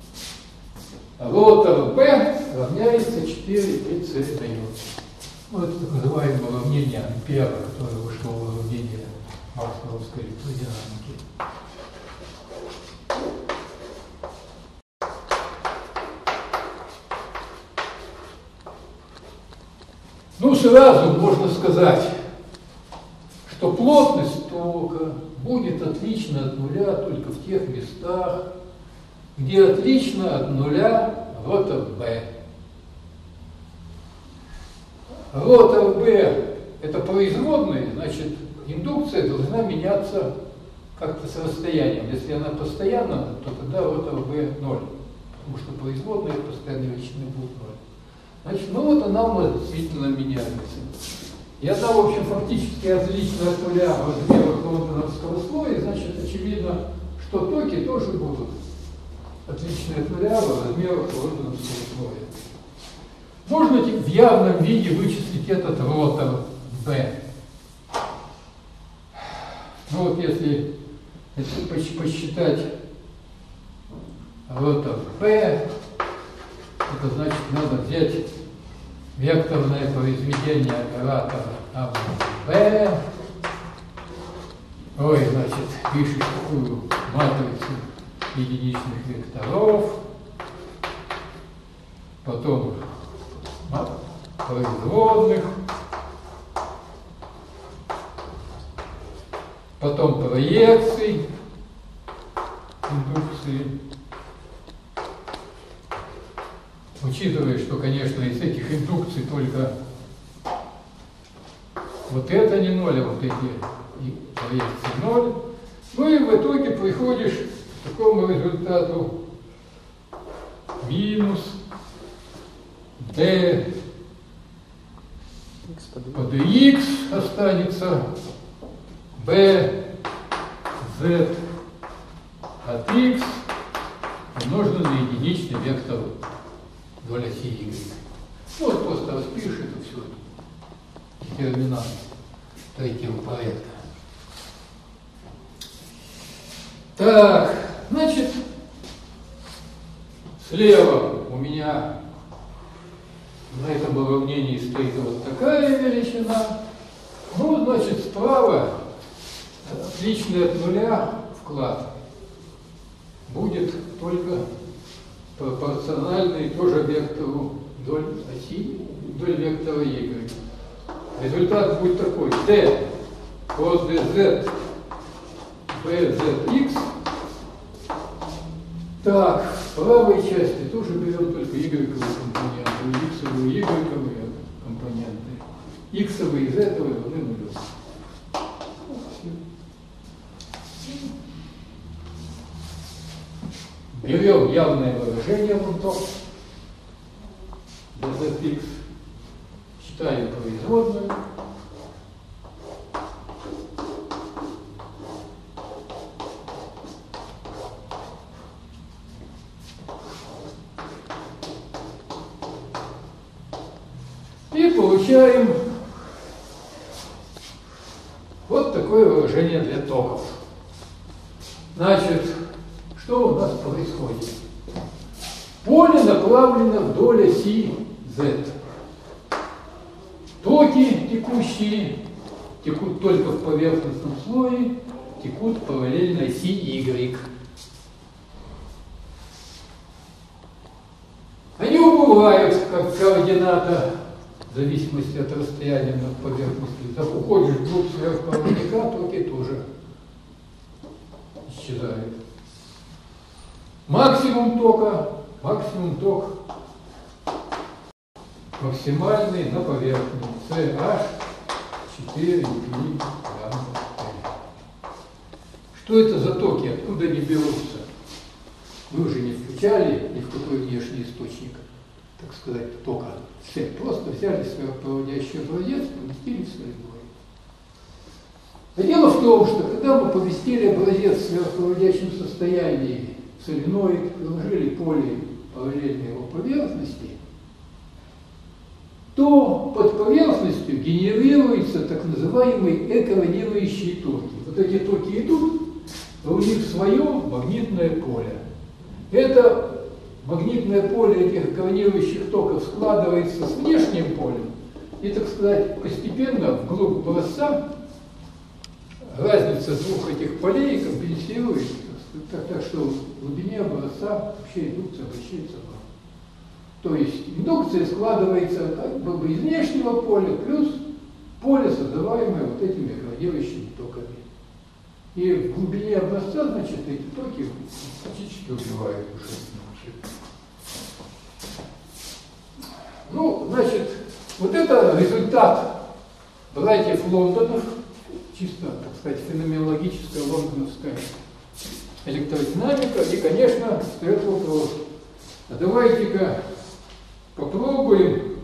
Ротор P равняется четыре пи си дает. Вот это так называемое уравнение Ампера, которое вышло в уравнение максвелловской электродинамики. сразу можно сказать, что плотность тока будет отлична от нуля только в тех местах, где отлично от нуля ротор B. Ротор B – это производная, значит, индукция должна меняться как-то с расстоянием. Если она постоянна, то тогда ротор B ноль, потому что производные постоянные величины будут ноль. Значит, ну вот она у нас действительно меняется. И она, в общем, фактически отлична от нуля в размерах лондоновского слоя, значит, очевидно, что токи тоже будут отличны от нуля в размерах лондоновского слоя. Можно в явном виде вычислить этот ротор B. Ну вот если, если посчитать ротор B, это значит, надо взять векторное произведение оператора А Б. Ой, значит, пишешь такую матрицу единичных векторов, потом производных, потом проекций, индукции. Учитывая, что, конечно, из этих индукций только вот это не ноль, а вот эти проекции ноль. Ну и в итоге приходишь к такому результату минус d по dx останется b z от x умножено на единичный вектор доля оси y. Ну, вот просто распишешь это все. Детерминант третьего проекта. Так, значит, слева у меня на этом уравнении стоит вот такая величина. Ну, значит, справа отличный от нуля вклад будет только пропорциональный тоже вектору доль оси, доль вектора y. Результат будет такой: d от dz bzx. Так, в правой части тоже берем только y-овые компоненты, x-овые y-овые компоненты. X-овые и z-овые равны нулю. Берем явное выражение вон то, dz(x), считаем производную. И получаем вот такое выражение для токов. Значит, что у нас происходит? Поле направлено вдоль оси Z. Токи текущие текут только в поверхностном слое, текут параллельно оси Y. Они убывают, как координата, в зависимости от расстояния над поверхностью. Так уходишь вглубь сверхпроводника, токи тоже исчезают. Максимум тока, максимум ток максимальный на поверхности си эйч четыре и лямбда. Что это за токи? Откуда они берутся? Мы уже не включали ни в какой внешний источник, так сказать, тока. Все просто взяли сверхпроводящий образец, поместили в солидной. А дело в том, что когда мы поместили образец в сверхпроводящем состоянии соленоид, приложили поле параллельно его поверхности, то под поверхностью генерируются так называемые экоронирующие токи. Вот эти токи идут, а у них свое магнитное поле. Это магнитное поле этих экоронирующих токов складывается с внешним полем, и, так сказать, постепенно вглубь образца разница двух этих полей компенсируется. Так, так что в глубине образца вообще индукция обращается в ноль. То есть индукция складывается как бы из внешнего поля плюс поле, создаваемое вот этими градирующими токами. И в глубине образца, значит, эти токи практически убивают уже. Ну, значит, вот это результат братьев Лондонов, чисто, так сказать, феноменологическая лондоновская электродинамика. И, конечно, встает вопрос, а давайте-ка попробуем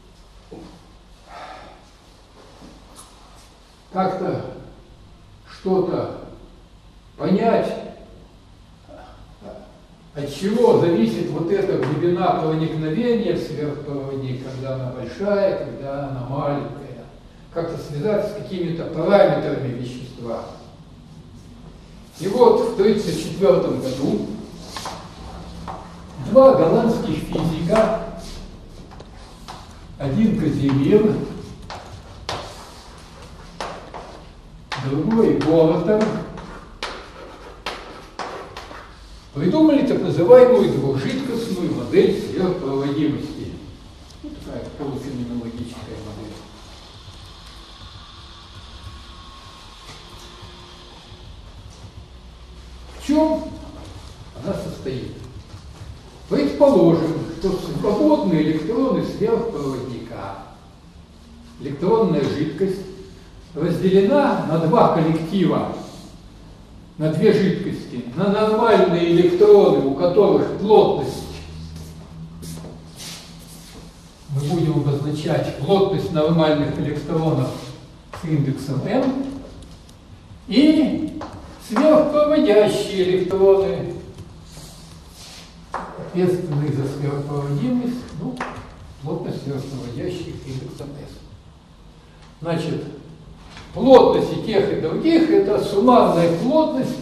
как-то что-то понять, от чего зависит вот эта глубина проникновения в сверхпроводник, когда она большая, когда она маленькая, как-то связать с какими-то параметрами вещества. И вот в тысяча девятьсот тридцать четвёртом году два голландских физика, один Казимир, другой Болотов, придумали так называемую двухжидкостную модель сверхпроводимости. Ну, такая полуфеноменологическая модель. В чем она состоит? Предположим, что свободные электроны сверхпроводника, электронная жидкость, разделена на два коллектива, на две жидкости, на нормальные электроны, у которых плотность, мы будем обозначать плотность нормальных электронов с индексом m, и сверхпроводящие электроны, ответственные за сверхпроводимость, ну, плотность сверхпроводящих индексом s. Значит, плотность и тех, и других – это суммарная плотность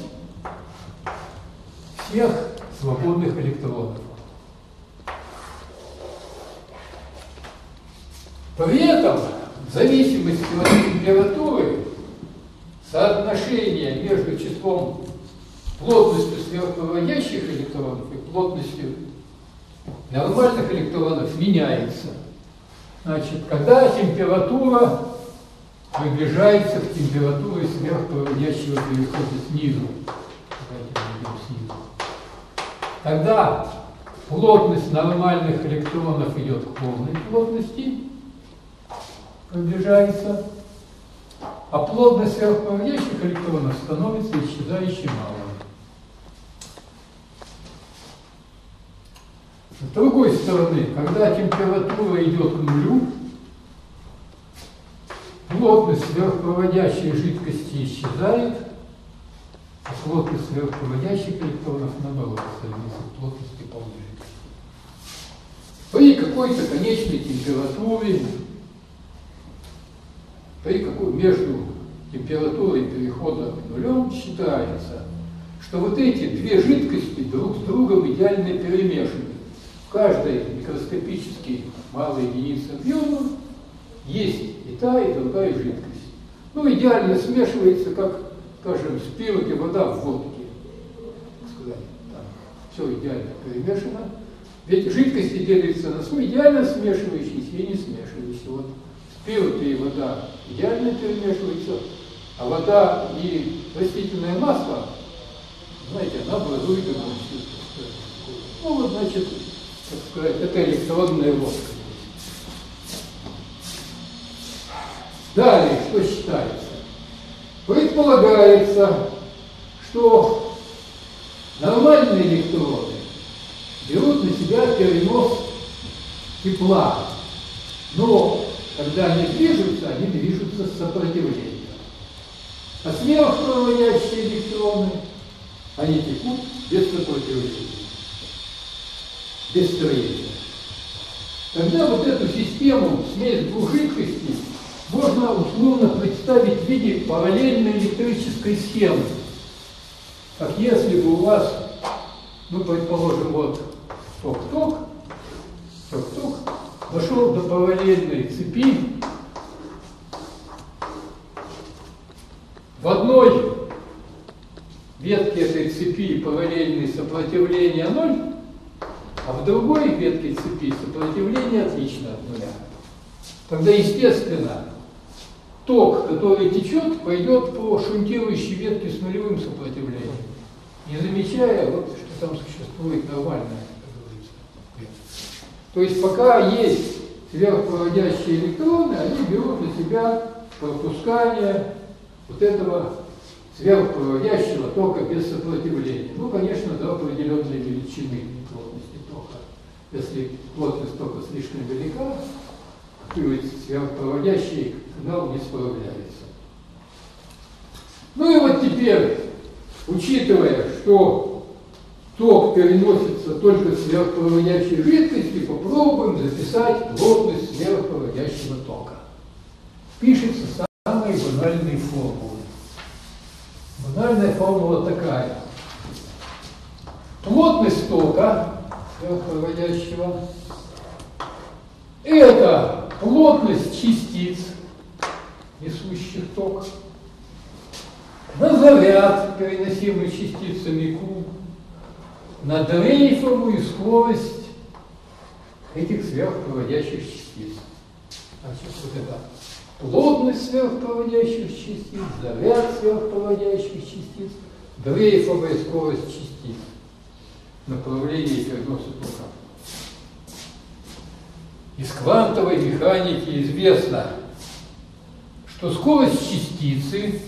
всех свободных электронов. При этом, в зависимости от температуры, соотношение между числом плотностью сверхпроводящих электронов и плотностью нормальных электронов меняется. Значит, когда температура приближается к температуре сверхпроводящего перехода снизу. Давайте найдем снизу. Тогда плотность нормальных электронов идет к полной плотности, приближается, а плотность сверхпроводящих электронов становится исчезающе малой. С другой стороны, когда температура идет к нулю, плотность сверхпроводящей жидкости исчезает, а плотность сверхпроводящих электронов, наоборот, стремится к плотности полной жидкости. При какой-то конечной температуре, при какой, между температурой перехода к нулем считается, что вот эти две жидкости друг с другом идеально перемешаны. В каждой микроскопически малой единице объема есть и та, и другая жидкость. Ну, идеально смешивается, как, скажем, спирт и вода в водке. Так сказать, там все идеально перемешано. Ведь жидкости делятся на свой идеально смешивающиеся и не смешивающиеся. Вот спирт и вода идеально перемешиваются, а вода и растительное масло, знаете, она образует такую жидкость. Ну, вот, значит, так сказать, это электронная водка. Далее, что считается? Предполагается, что нормальные электроны берут на себя перенос тепла, но когда они движутся, они движутся с сопротивлением. А сверхпроводящие электроны, они текут без сопротивления, без строения. Тогда вот эту систему, смесь двух жидкостей, можно условно представить в виде параллельной электрической схемы. Как если бы у вас, ну, предположим, вот ток-ток, ток-ток, дошел до параллельной цепи, в одной ветке этой цепи параллельное сопротивление ноль, А в другой ветке цепи сопротивление отлично от нуля. Тогда, естественно, ток, который течет, пойдет по шунтирующей ветке с нулевым сопротивлением, не замечая, вот, что там существует нормальная, как говорится, ветка. То есть пока есть сверхпроводящие электроны, они берут на себя пропускание вот этого сверхпроводящего тока без сопротивления. Ну, конечно, до определенной величины плотности тока. Если плотность тока слишком велика, то сверхпроводящий канал не справляется. Ну и вот теперь, учитывая, что ток переносится только в сверхпроводящей жидкости, попробуем записать плотность сверхпроводящего тока. Пишется самые банальные формулы. Банальная формула такая. Плотность тока сверхпроводящего – это плотность частиц, несущих ток, на заряд, переносимый частицами Q, на дрейфовую скорость этих сверхпроводящих частиц. Значит, вот это плотность сверхпроводящих частиц, заряд сверхпроводящих частиц, дрейфовая скорость частиц, направление переноса тока. Из квантовой механики известно, что скорость частицы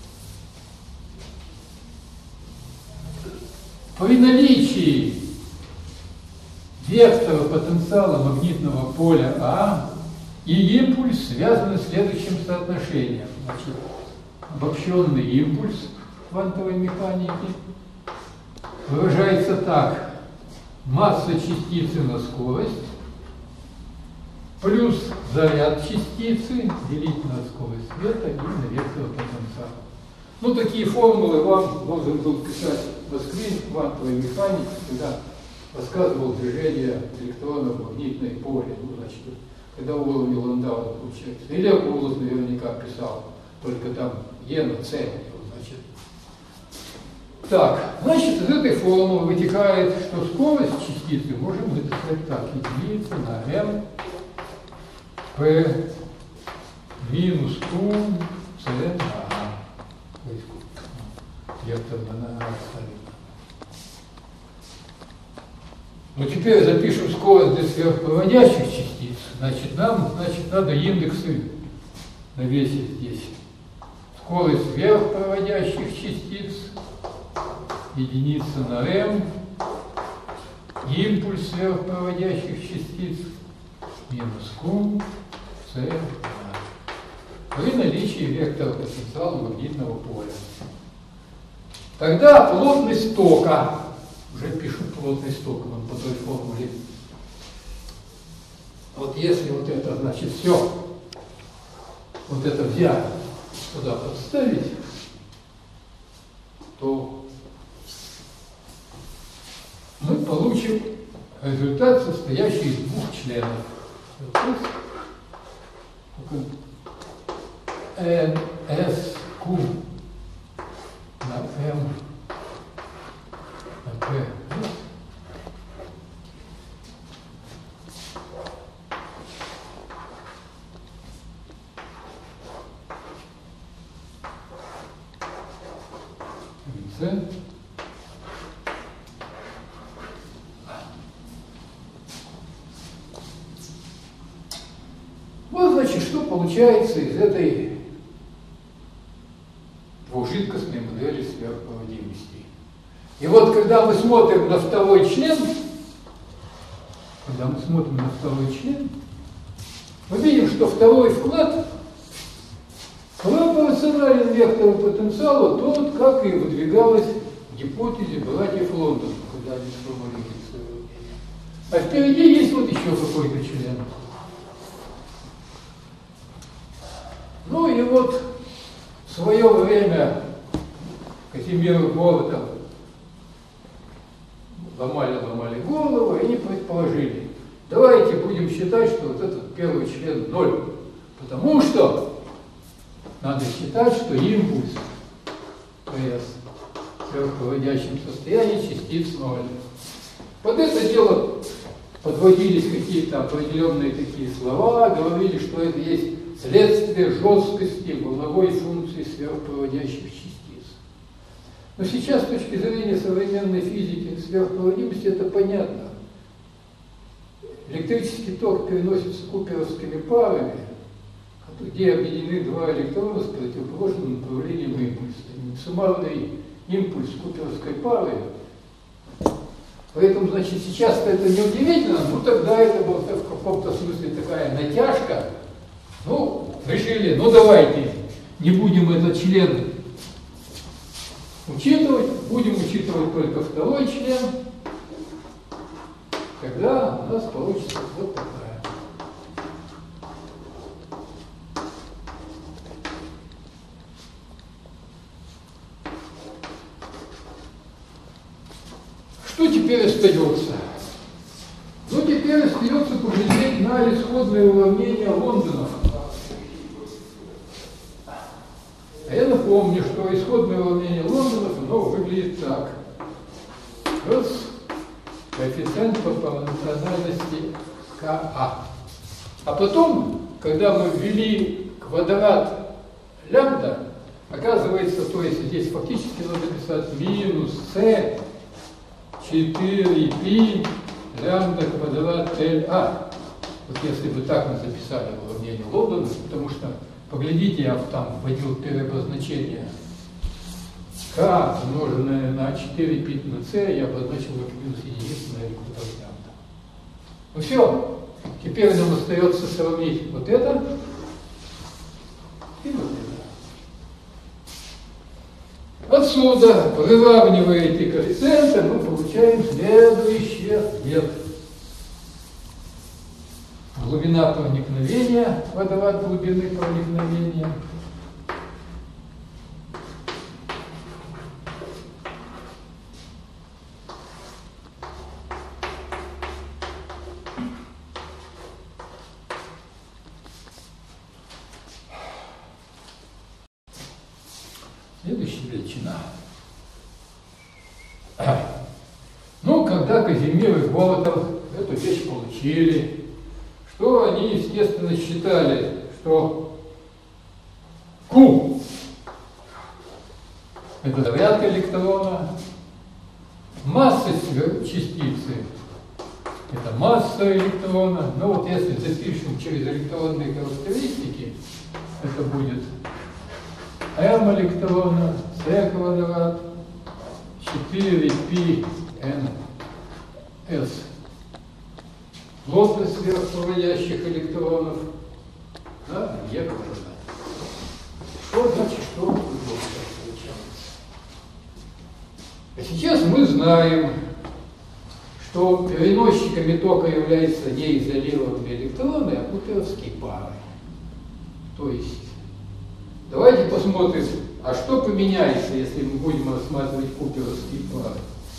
при наличии вектора потенциала магнитного поля А и импульс связаны следующим соотношением. Значит, обобщенный импульс квантовой механики выражается так: масса частицы на скорость плюс заряд частицы делить на скорость света и на вектор потенциала. Ну, такие формулы вам должен был писать Москвин в квантовой механике, когда рассказывал движение электронов в магнитное поле. Ну, значит, когда уровень Ландау получается. Или Акулов наверняка писал, только там Е на С. Значит. Так, значит, из этой формулы вытекает, что скорость частицы можем записать так: единица на m p минус Q c на A. То есть вектор на A оставим. Ну, теперь запишем скорость для сверхпроводящих частиц. Значит, нам значит, надо индексы навесить здесь. Скорость сверхпроводящих частиц единица на m, импульс сверхпроводящих частиц минус Q, c на A. При наличии вектора потенциала магнитного поля. Тогда плотность тока, уже пишу плотность тока вам по той формуле. Вот если вот это, значит, все, вот это взять, сюда подставить, то мы получим результат, состоящий из двух членов. эн эс кью на m на p. C. Вот, значит, что получается из этой двухжидкостной модели сверхпроводимости. И вот, когда мы смотрим на второй член, когда мы смотрим на второй член, мы видим, что второй вклад пропорционален вектору потенциала тот, как и выдвигалось в гипотезе братьев Лондон, когда они сформулировали свое мнение. А впереди есть вот еще какой-то член. Ну и вот в свое время Казимир и Молотов ломали-ломали голову, и они предположили: давайте будем считать, что вот этот первый член ноль, потому что надо считать, что импульс при сверхпроводящем состоянии частиц ноль. Под это дело подводились какие-то определенные такие слова, говорили, что это есть следствие жесткости волновой функции сверхпроводящих частиц. Но сейчас, с точки зрения современной физики сверхпроводимости, это понятно. Электрический ток переносится куперовскими парами, где объединены два электрона с противоположным направлением импульса. Суммарный импульс куперовской пары. Поэтому, значит, сейчас это не удивительно, но тогда это была в каком-то смысле такая натяжка. Ну, решили, ну давайте не будем этот член учитывать, будем учитывать только второй член. Тогда у нас получится вот такая. Что теперь остается? Ну, теперь остается поглядеть на исходное уравнение Лондона. А я напомню, что исходное уравнение Лондона, оно выглядит так. Раз. Коэффициент пропорциональности ка. А потом, когда мы ввели квадрат лямбда, оказывается, то есть здесь фактически надо писать минус c четыре пи лямбда квадрат ЛА. Вот если бы так мы записали в уравнении Лондона, потому что, поглядите, я там вводил переобозначение k, умноженное на четыре пи на c, я обозначил как минус единица на квадрат лямбда. Ну все, теперь нам остается сравнить вот это и вот это. Отсюда, выравнивая эти коэффициенты, мы получаем следующий ответ. Глубина проникновения, квадрат глубины проникновения. Следующая величина. Ну, когда Казимир и Болотов эту вещь получили, что они, естественно, считали, что Q – это заряд электрона, масса частицы – это масса электрона. Ну вот если запишем через электронные характеристики, это будет m электрона, c квадрат, четыре пи эн эс. Плотность сверхпроводящих электронов, да, e квадрат. Что значит, что тут получается? А сейчас мы знаем, что переносчиками тока являются не изолированные электроны, а куперовские пары. То есть, давайте посмотрим, а что поменяется, если мы будем рассматривать куперовские пары.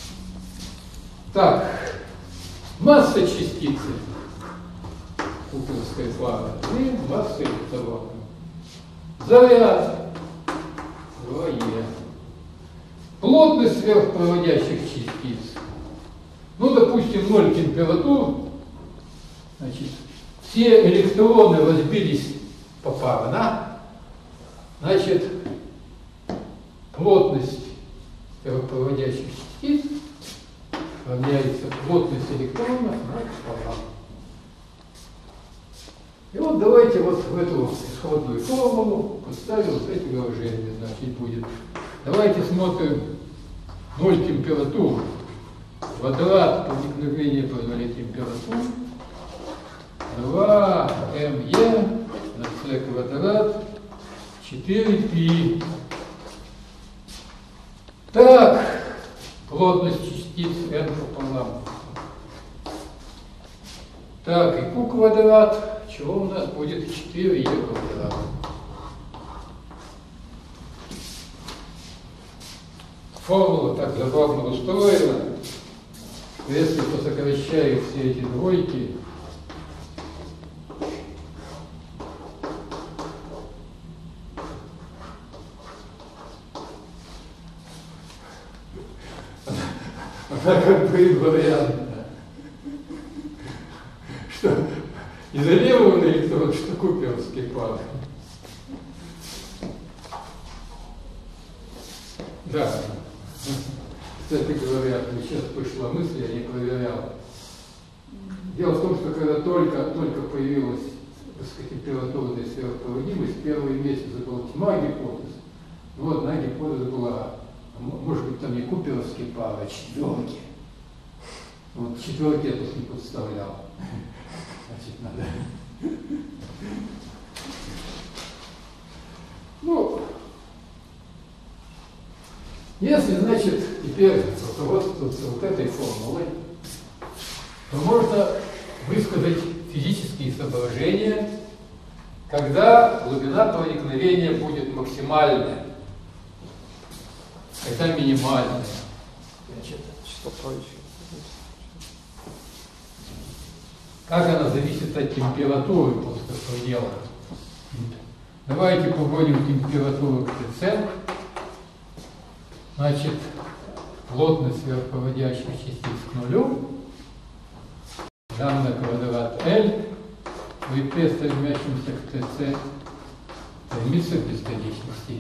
Так, масса частицы куперовской пары и масса электрона. Заряд два е. Плотность сверхпроводящих частиц. Ну, допустим, ноль температур. Значит, все электроны разбились по парам, да? Значит, плотность сверхпроводящих частиц равняется плотность электронов на квадрат. И вот давайте вот в эту исходную формулу поставим вот эти выражения. Значит, будет. Давайте смотрим ноль температур, квадрат проникновения по ноль температур, два эм е на c квадрат, четыре пи. Так, плотность частиц n пополам. Так, и q квадрат, чего у нас будет четыре е квадрат. Формула так забавно устроена, что если посокращаю все эти двойки, она как бы инвариантна. что изолированный электрон, что куперовский пар. Да. Кстати говоря, сейчас пришла мысль, я не проверял. Дело в том, что когда только, только появилась высокотемпературная сверхпроводимость, первые месяцы была тьма гипотез. Ну, одна гипотеза была, может быть, там не куперовский пар, а четверки. Вот четверки я тут не подставлял. Значит, надо. Ну, если, значит, теперь руководствоваться вот этой формулой, то можно высказать физические соображения, когда глубина проникновения будет максимальная, когда минимальная. Значит, Что проще? как она зависит от температуры просто предела. Давайте погоним температуру к ТЦ. Значит, плотность сверхпроводящих частиц к нулю. Лямбда квадрат L, ВП, стремящимся к ТЦ, стремится к бесконечности.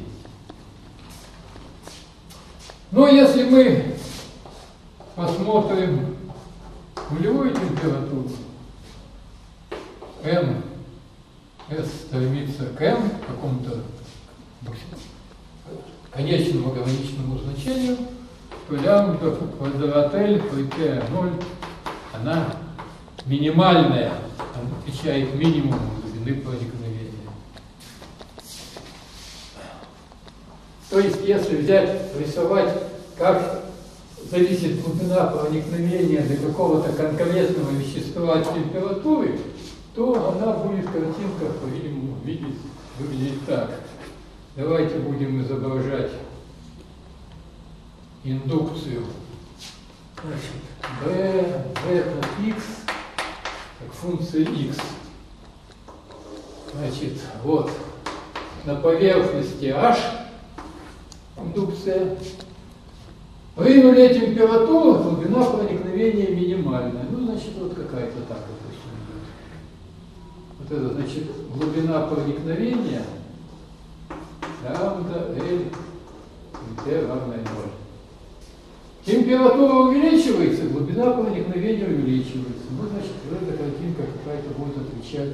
Но если мы посмотрим нулевую температуру, M, S стремится к M, к какому-то конечному ограниченному значению, то лямбда квадрат L, ВП ноль, она минимальная, она отвечает минимуму глубины проникновения. То есть, если взять, рисовать, как зависит глубина проникновения до какого-то конкретного вещества от температуры, то она будет, картинка, по-видимому, видеть, выглядеть так. Давайте будем изображать индукцию. Значит, b, b на x, как функция x. Значит, вот на поверхности h индукция. При нуле температуры глубина проникновения минимальная. Ну, значит, вот какая-то так вот идет. Вот это, значит, глубина проникновения лямбда L t равная ноль. Температура увеличивается, глубина проникновения увеличивается. Ну, значит, эта картинка какая-то будет отвечать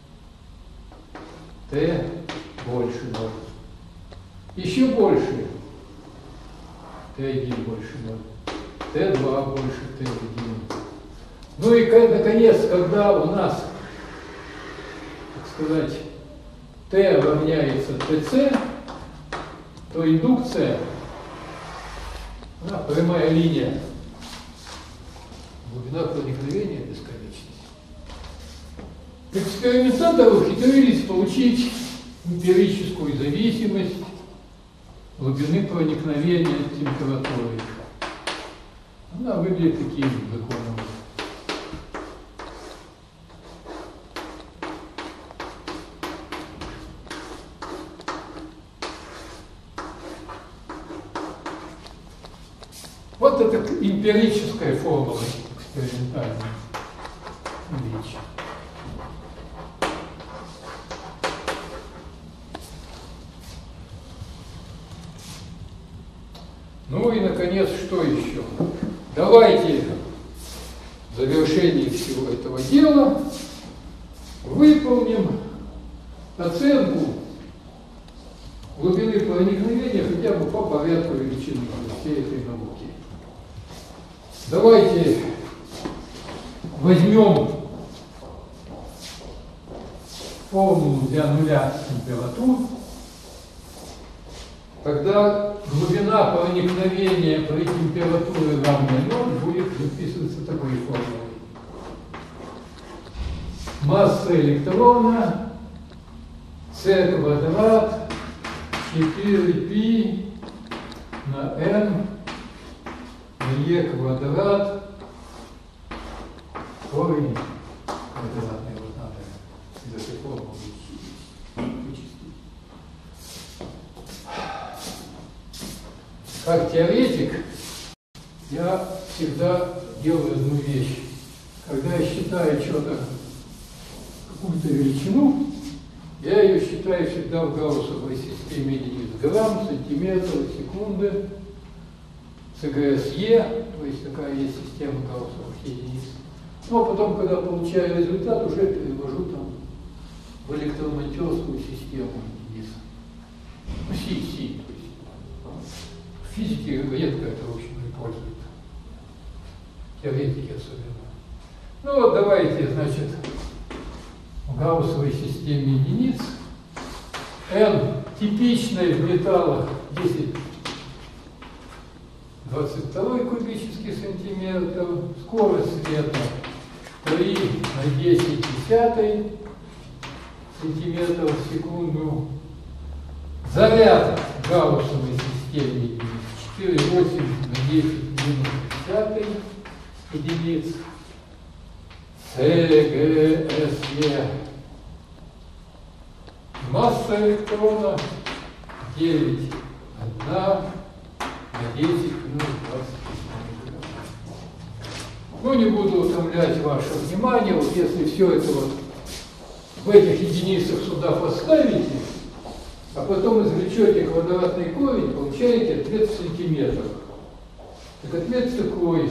Т больше ноль. Еще больше Т один больше ноль. Т два больше Т один. Ну и, наконец, когда у нас, так сказать, Т равняется ТЦ, то индукция, она прямая линия, глубина проникновения бесконечность. Экспериментаторы ухитрились получить эмпирическую зависимость глубины проникновения от температуры. Она выглядит таким законом. Вот это эмпирическая формула экспериментальная вещь. Ну и, наконец, что еще? Давайте в завершении всего этого дела выполним оценку глубины проникновения хотя бы по порядку величины всей этой науки. Давайте возьмем формулу для нуля температур, когда глубина проникновения при температуре равной ноль будет записываться такой формулой. Масса электрона c квадрат четыре пи на n на e квадрат корень квадратный. Вот надо из этой формулы вычислить. Как теоретик я всегда делаю одну вещь. Когда я считаю что-то какую-то величину, я ее считаю всегда в гауссовой системе единиц. Грамм, сантиметр, секунды, ЦГСЕ, то есть такая есть система гауссовых единиц. Ну а потом, когда получаю результат, уже перевожу там в электромонтерскую систему единиц. Ну, Си, Си, то есть в физике редко это, в общем, используют. Теоретики особенно. Ну вот давайте, значит, в гауссовой системе единиц n типичной в металлах десять двадцать два кубический сантиметр, скорость света три на десять десятый сантиметров в секунду, заряд в гауссовой системе единиц четыре восемь на десять минус десятый единиц, ЦГСЕ. Масса электрона девять одна на десять минус двадцать. Ну, не буду утомлять ваше внимание, вот если все это вот в этих единицах сюда поставите, а потом извлечете квадратный корень, получаете ответ в сантиметрах. Так ответ такой: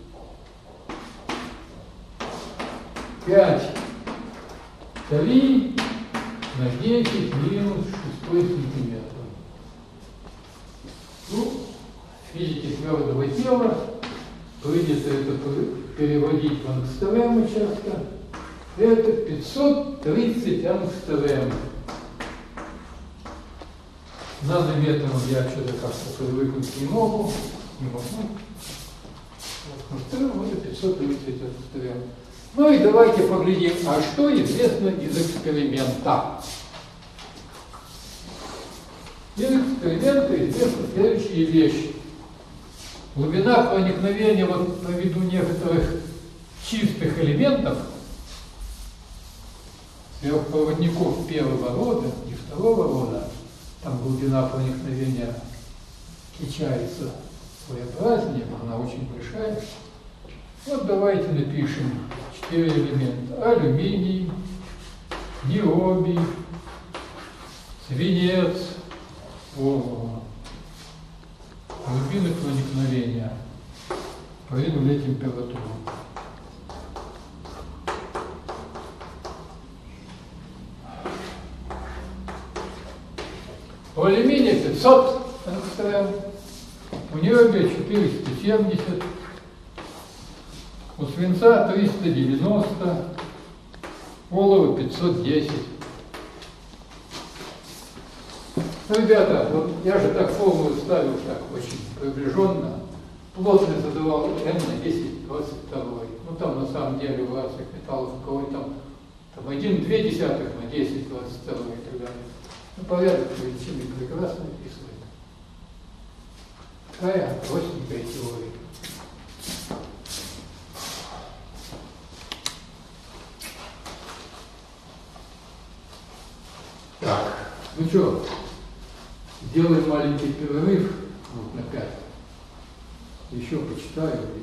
пять три на десять минус шестой сантиметр. Ну, в физике твердого тела принято это переводить в ангстромы часто. Это пятьсот тридцать ангстрем. Нанометром я что-то как-то привыкнуть не могу. Не могу. Ангстрем это пятьсот тридцать ангстрем. Ну и давайте поглядим, а что известно из эксперимента. Из эксперимента известны следующие вещи. Глубина проникновения вот на виду некоторых чистых элементов, сверхпроводников первого рода и второго рода, там глубина проникновения отличается своеобразнее, она очень большая. Вот давайте напишем четыре элемента: алюминий, ниобий, свинец, о, глубины проникновения при нуле температуры. У алюминия пятьсот ангстрем, у ниобия четыреста семьдесят, у свинца триста девяносто, олова пятьсот десять. Ну, ребята, вот я же так формулу ставил так очень приближенно. Плотность задавал n на десять двадцать два. Ну там на самом деле у разных металлов какой там, там один и две десятых на десять двадцать два и так далее. Ну, порядок величины прекрасно описывает. Такая простенькая теория. Так, ну что, сделаем маленький перерыв, вот на пять. Еще почитаю.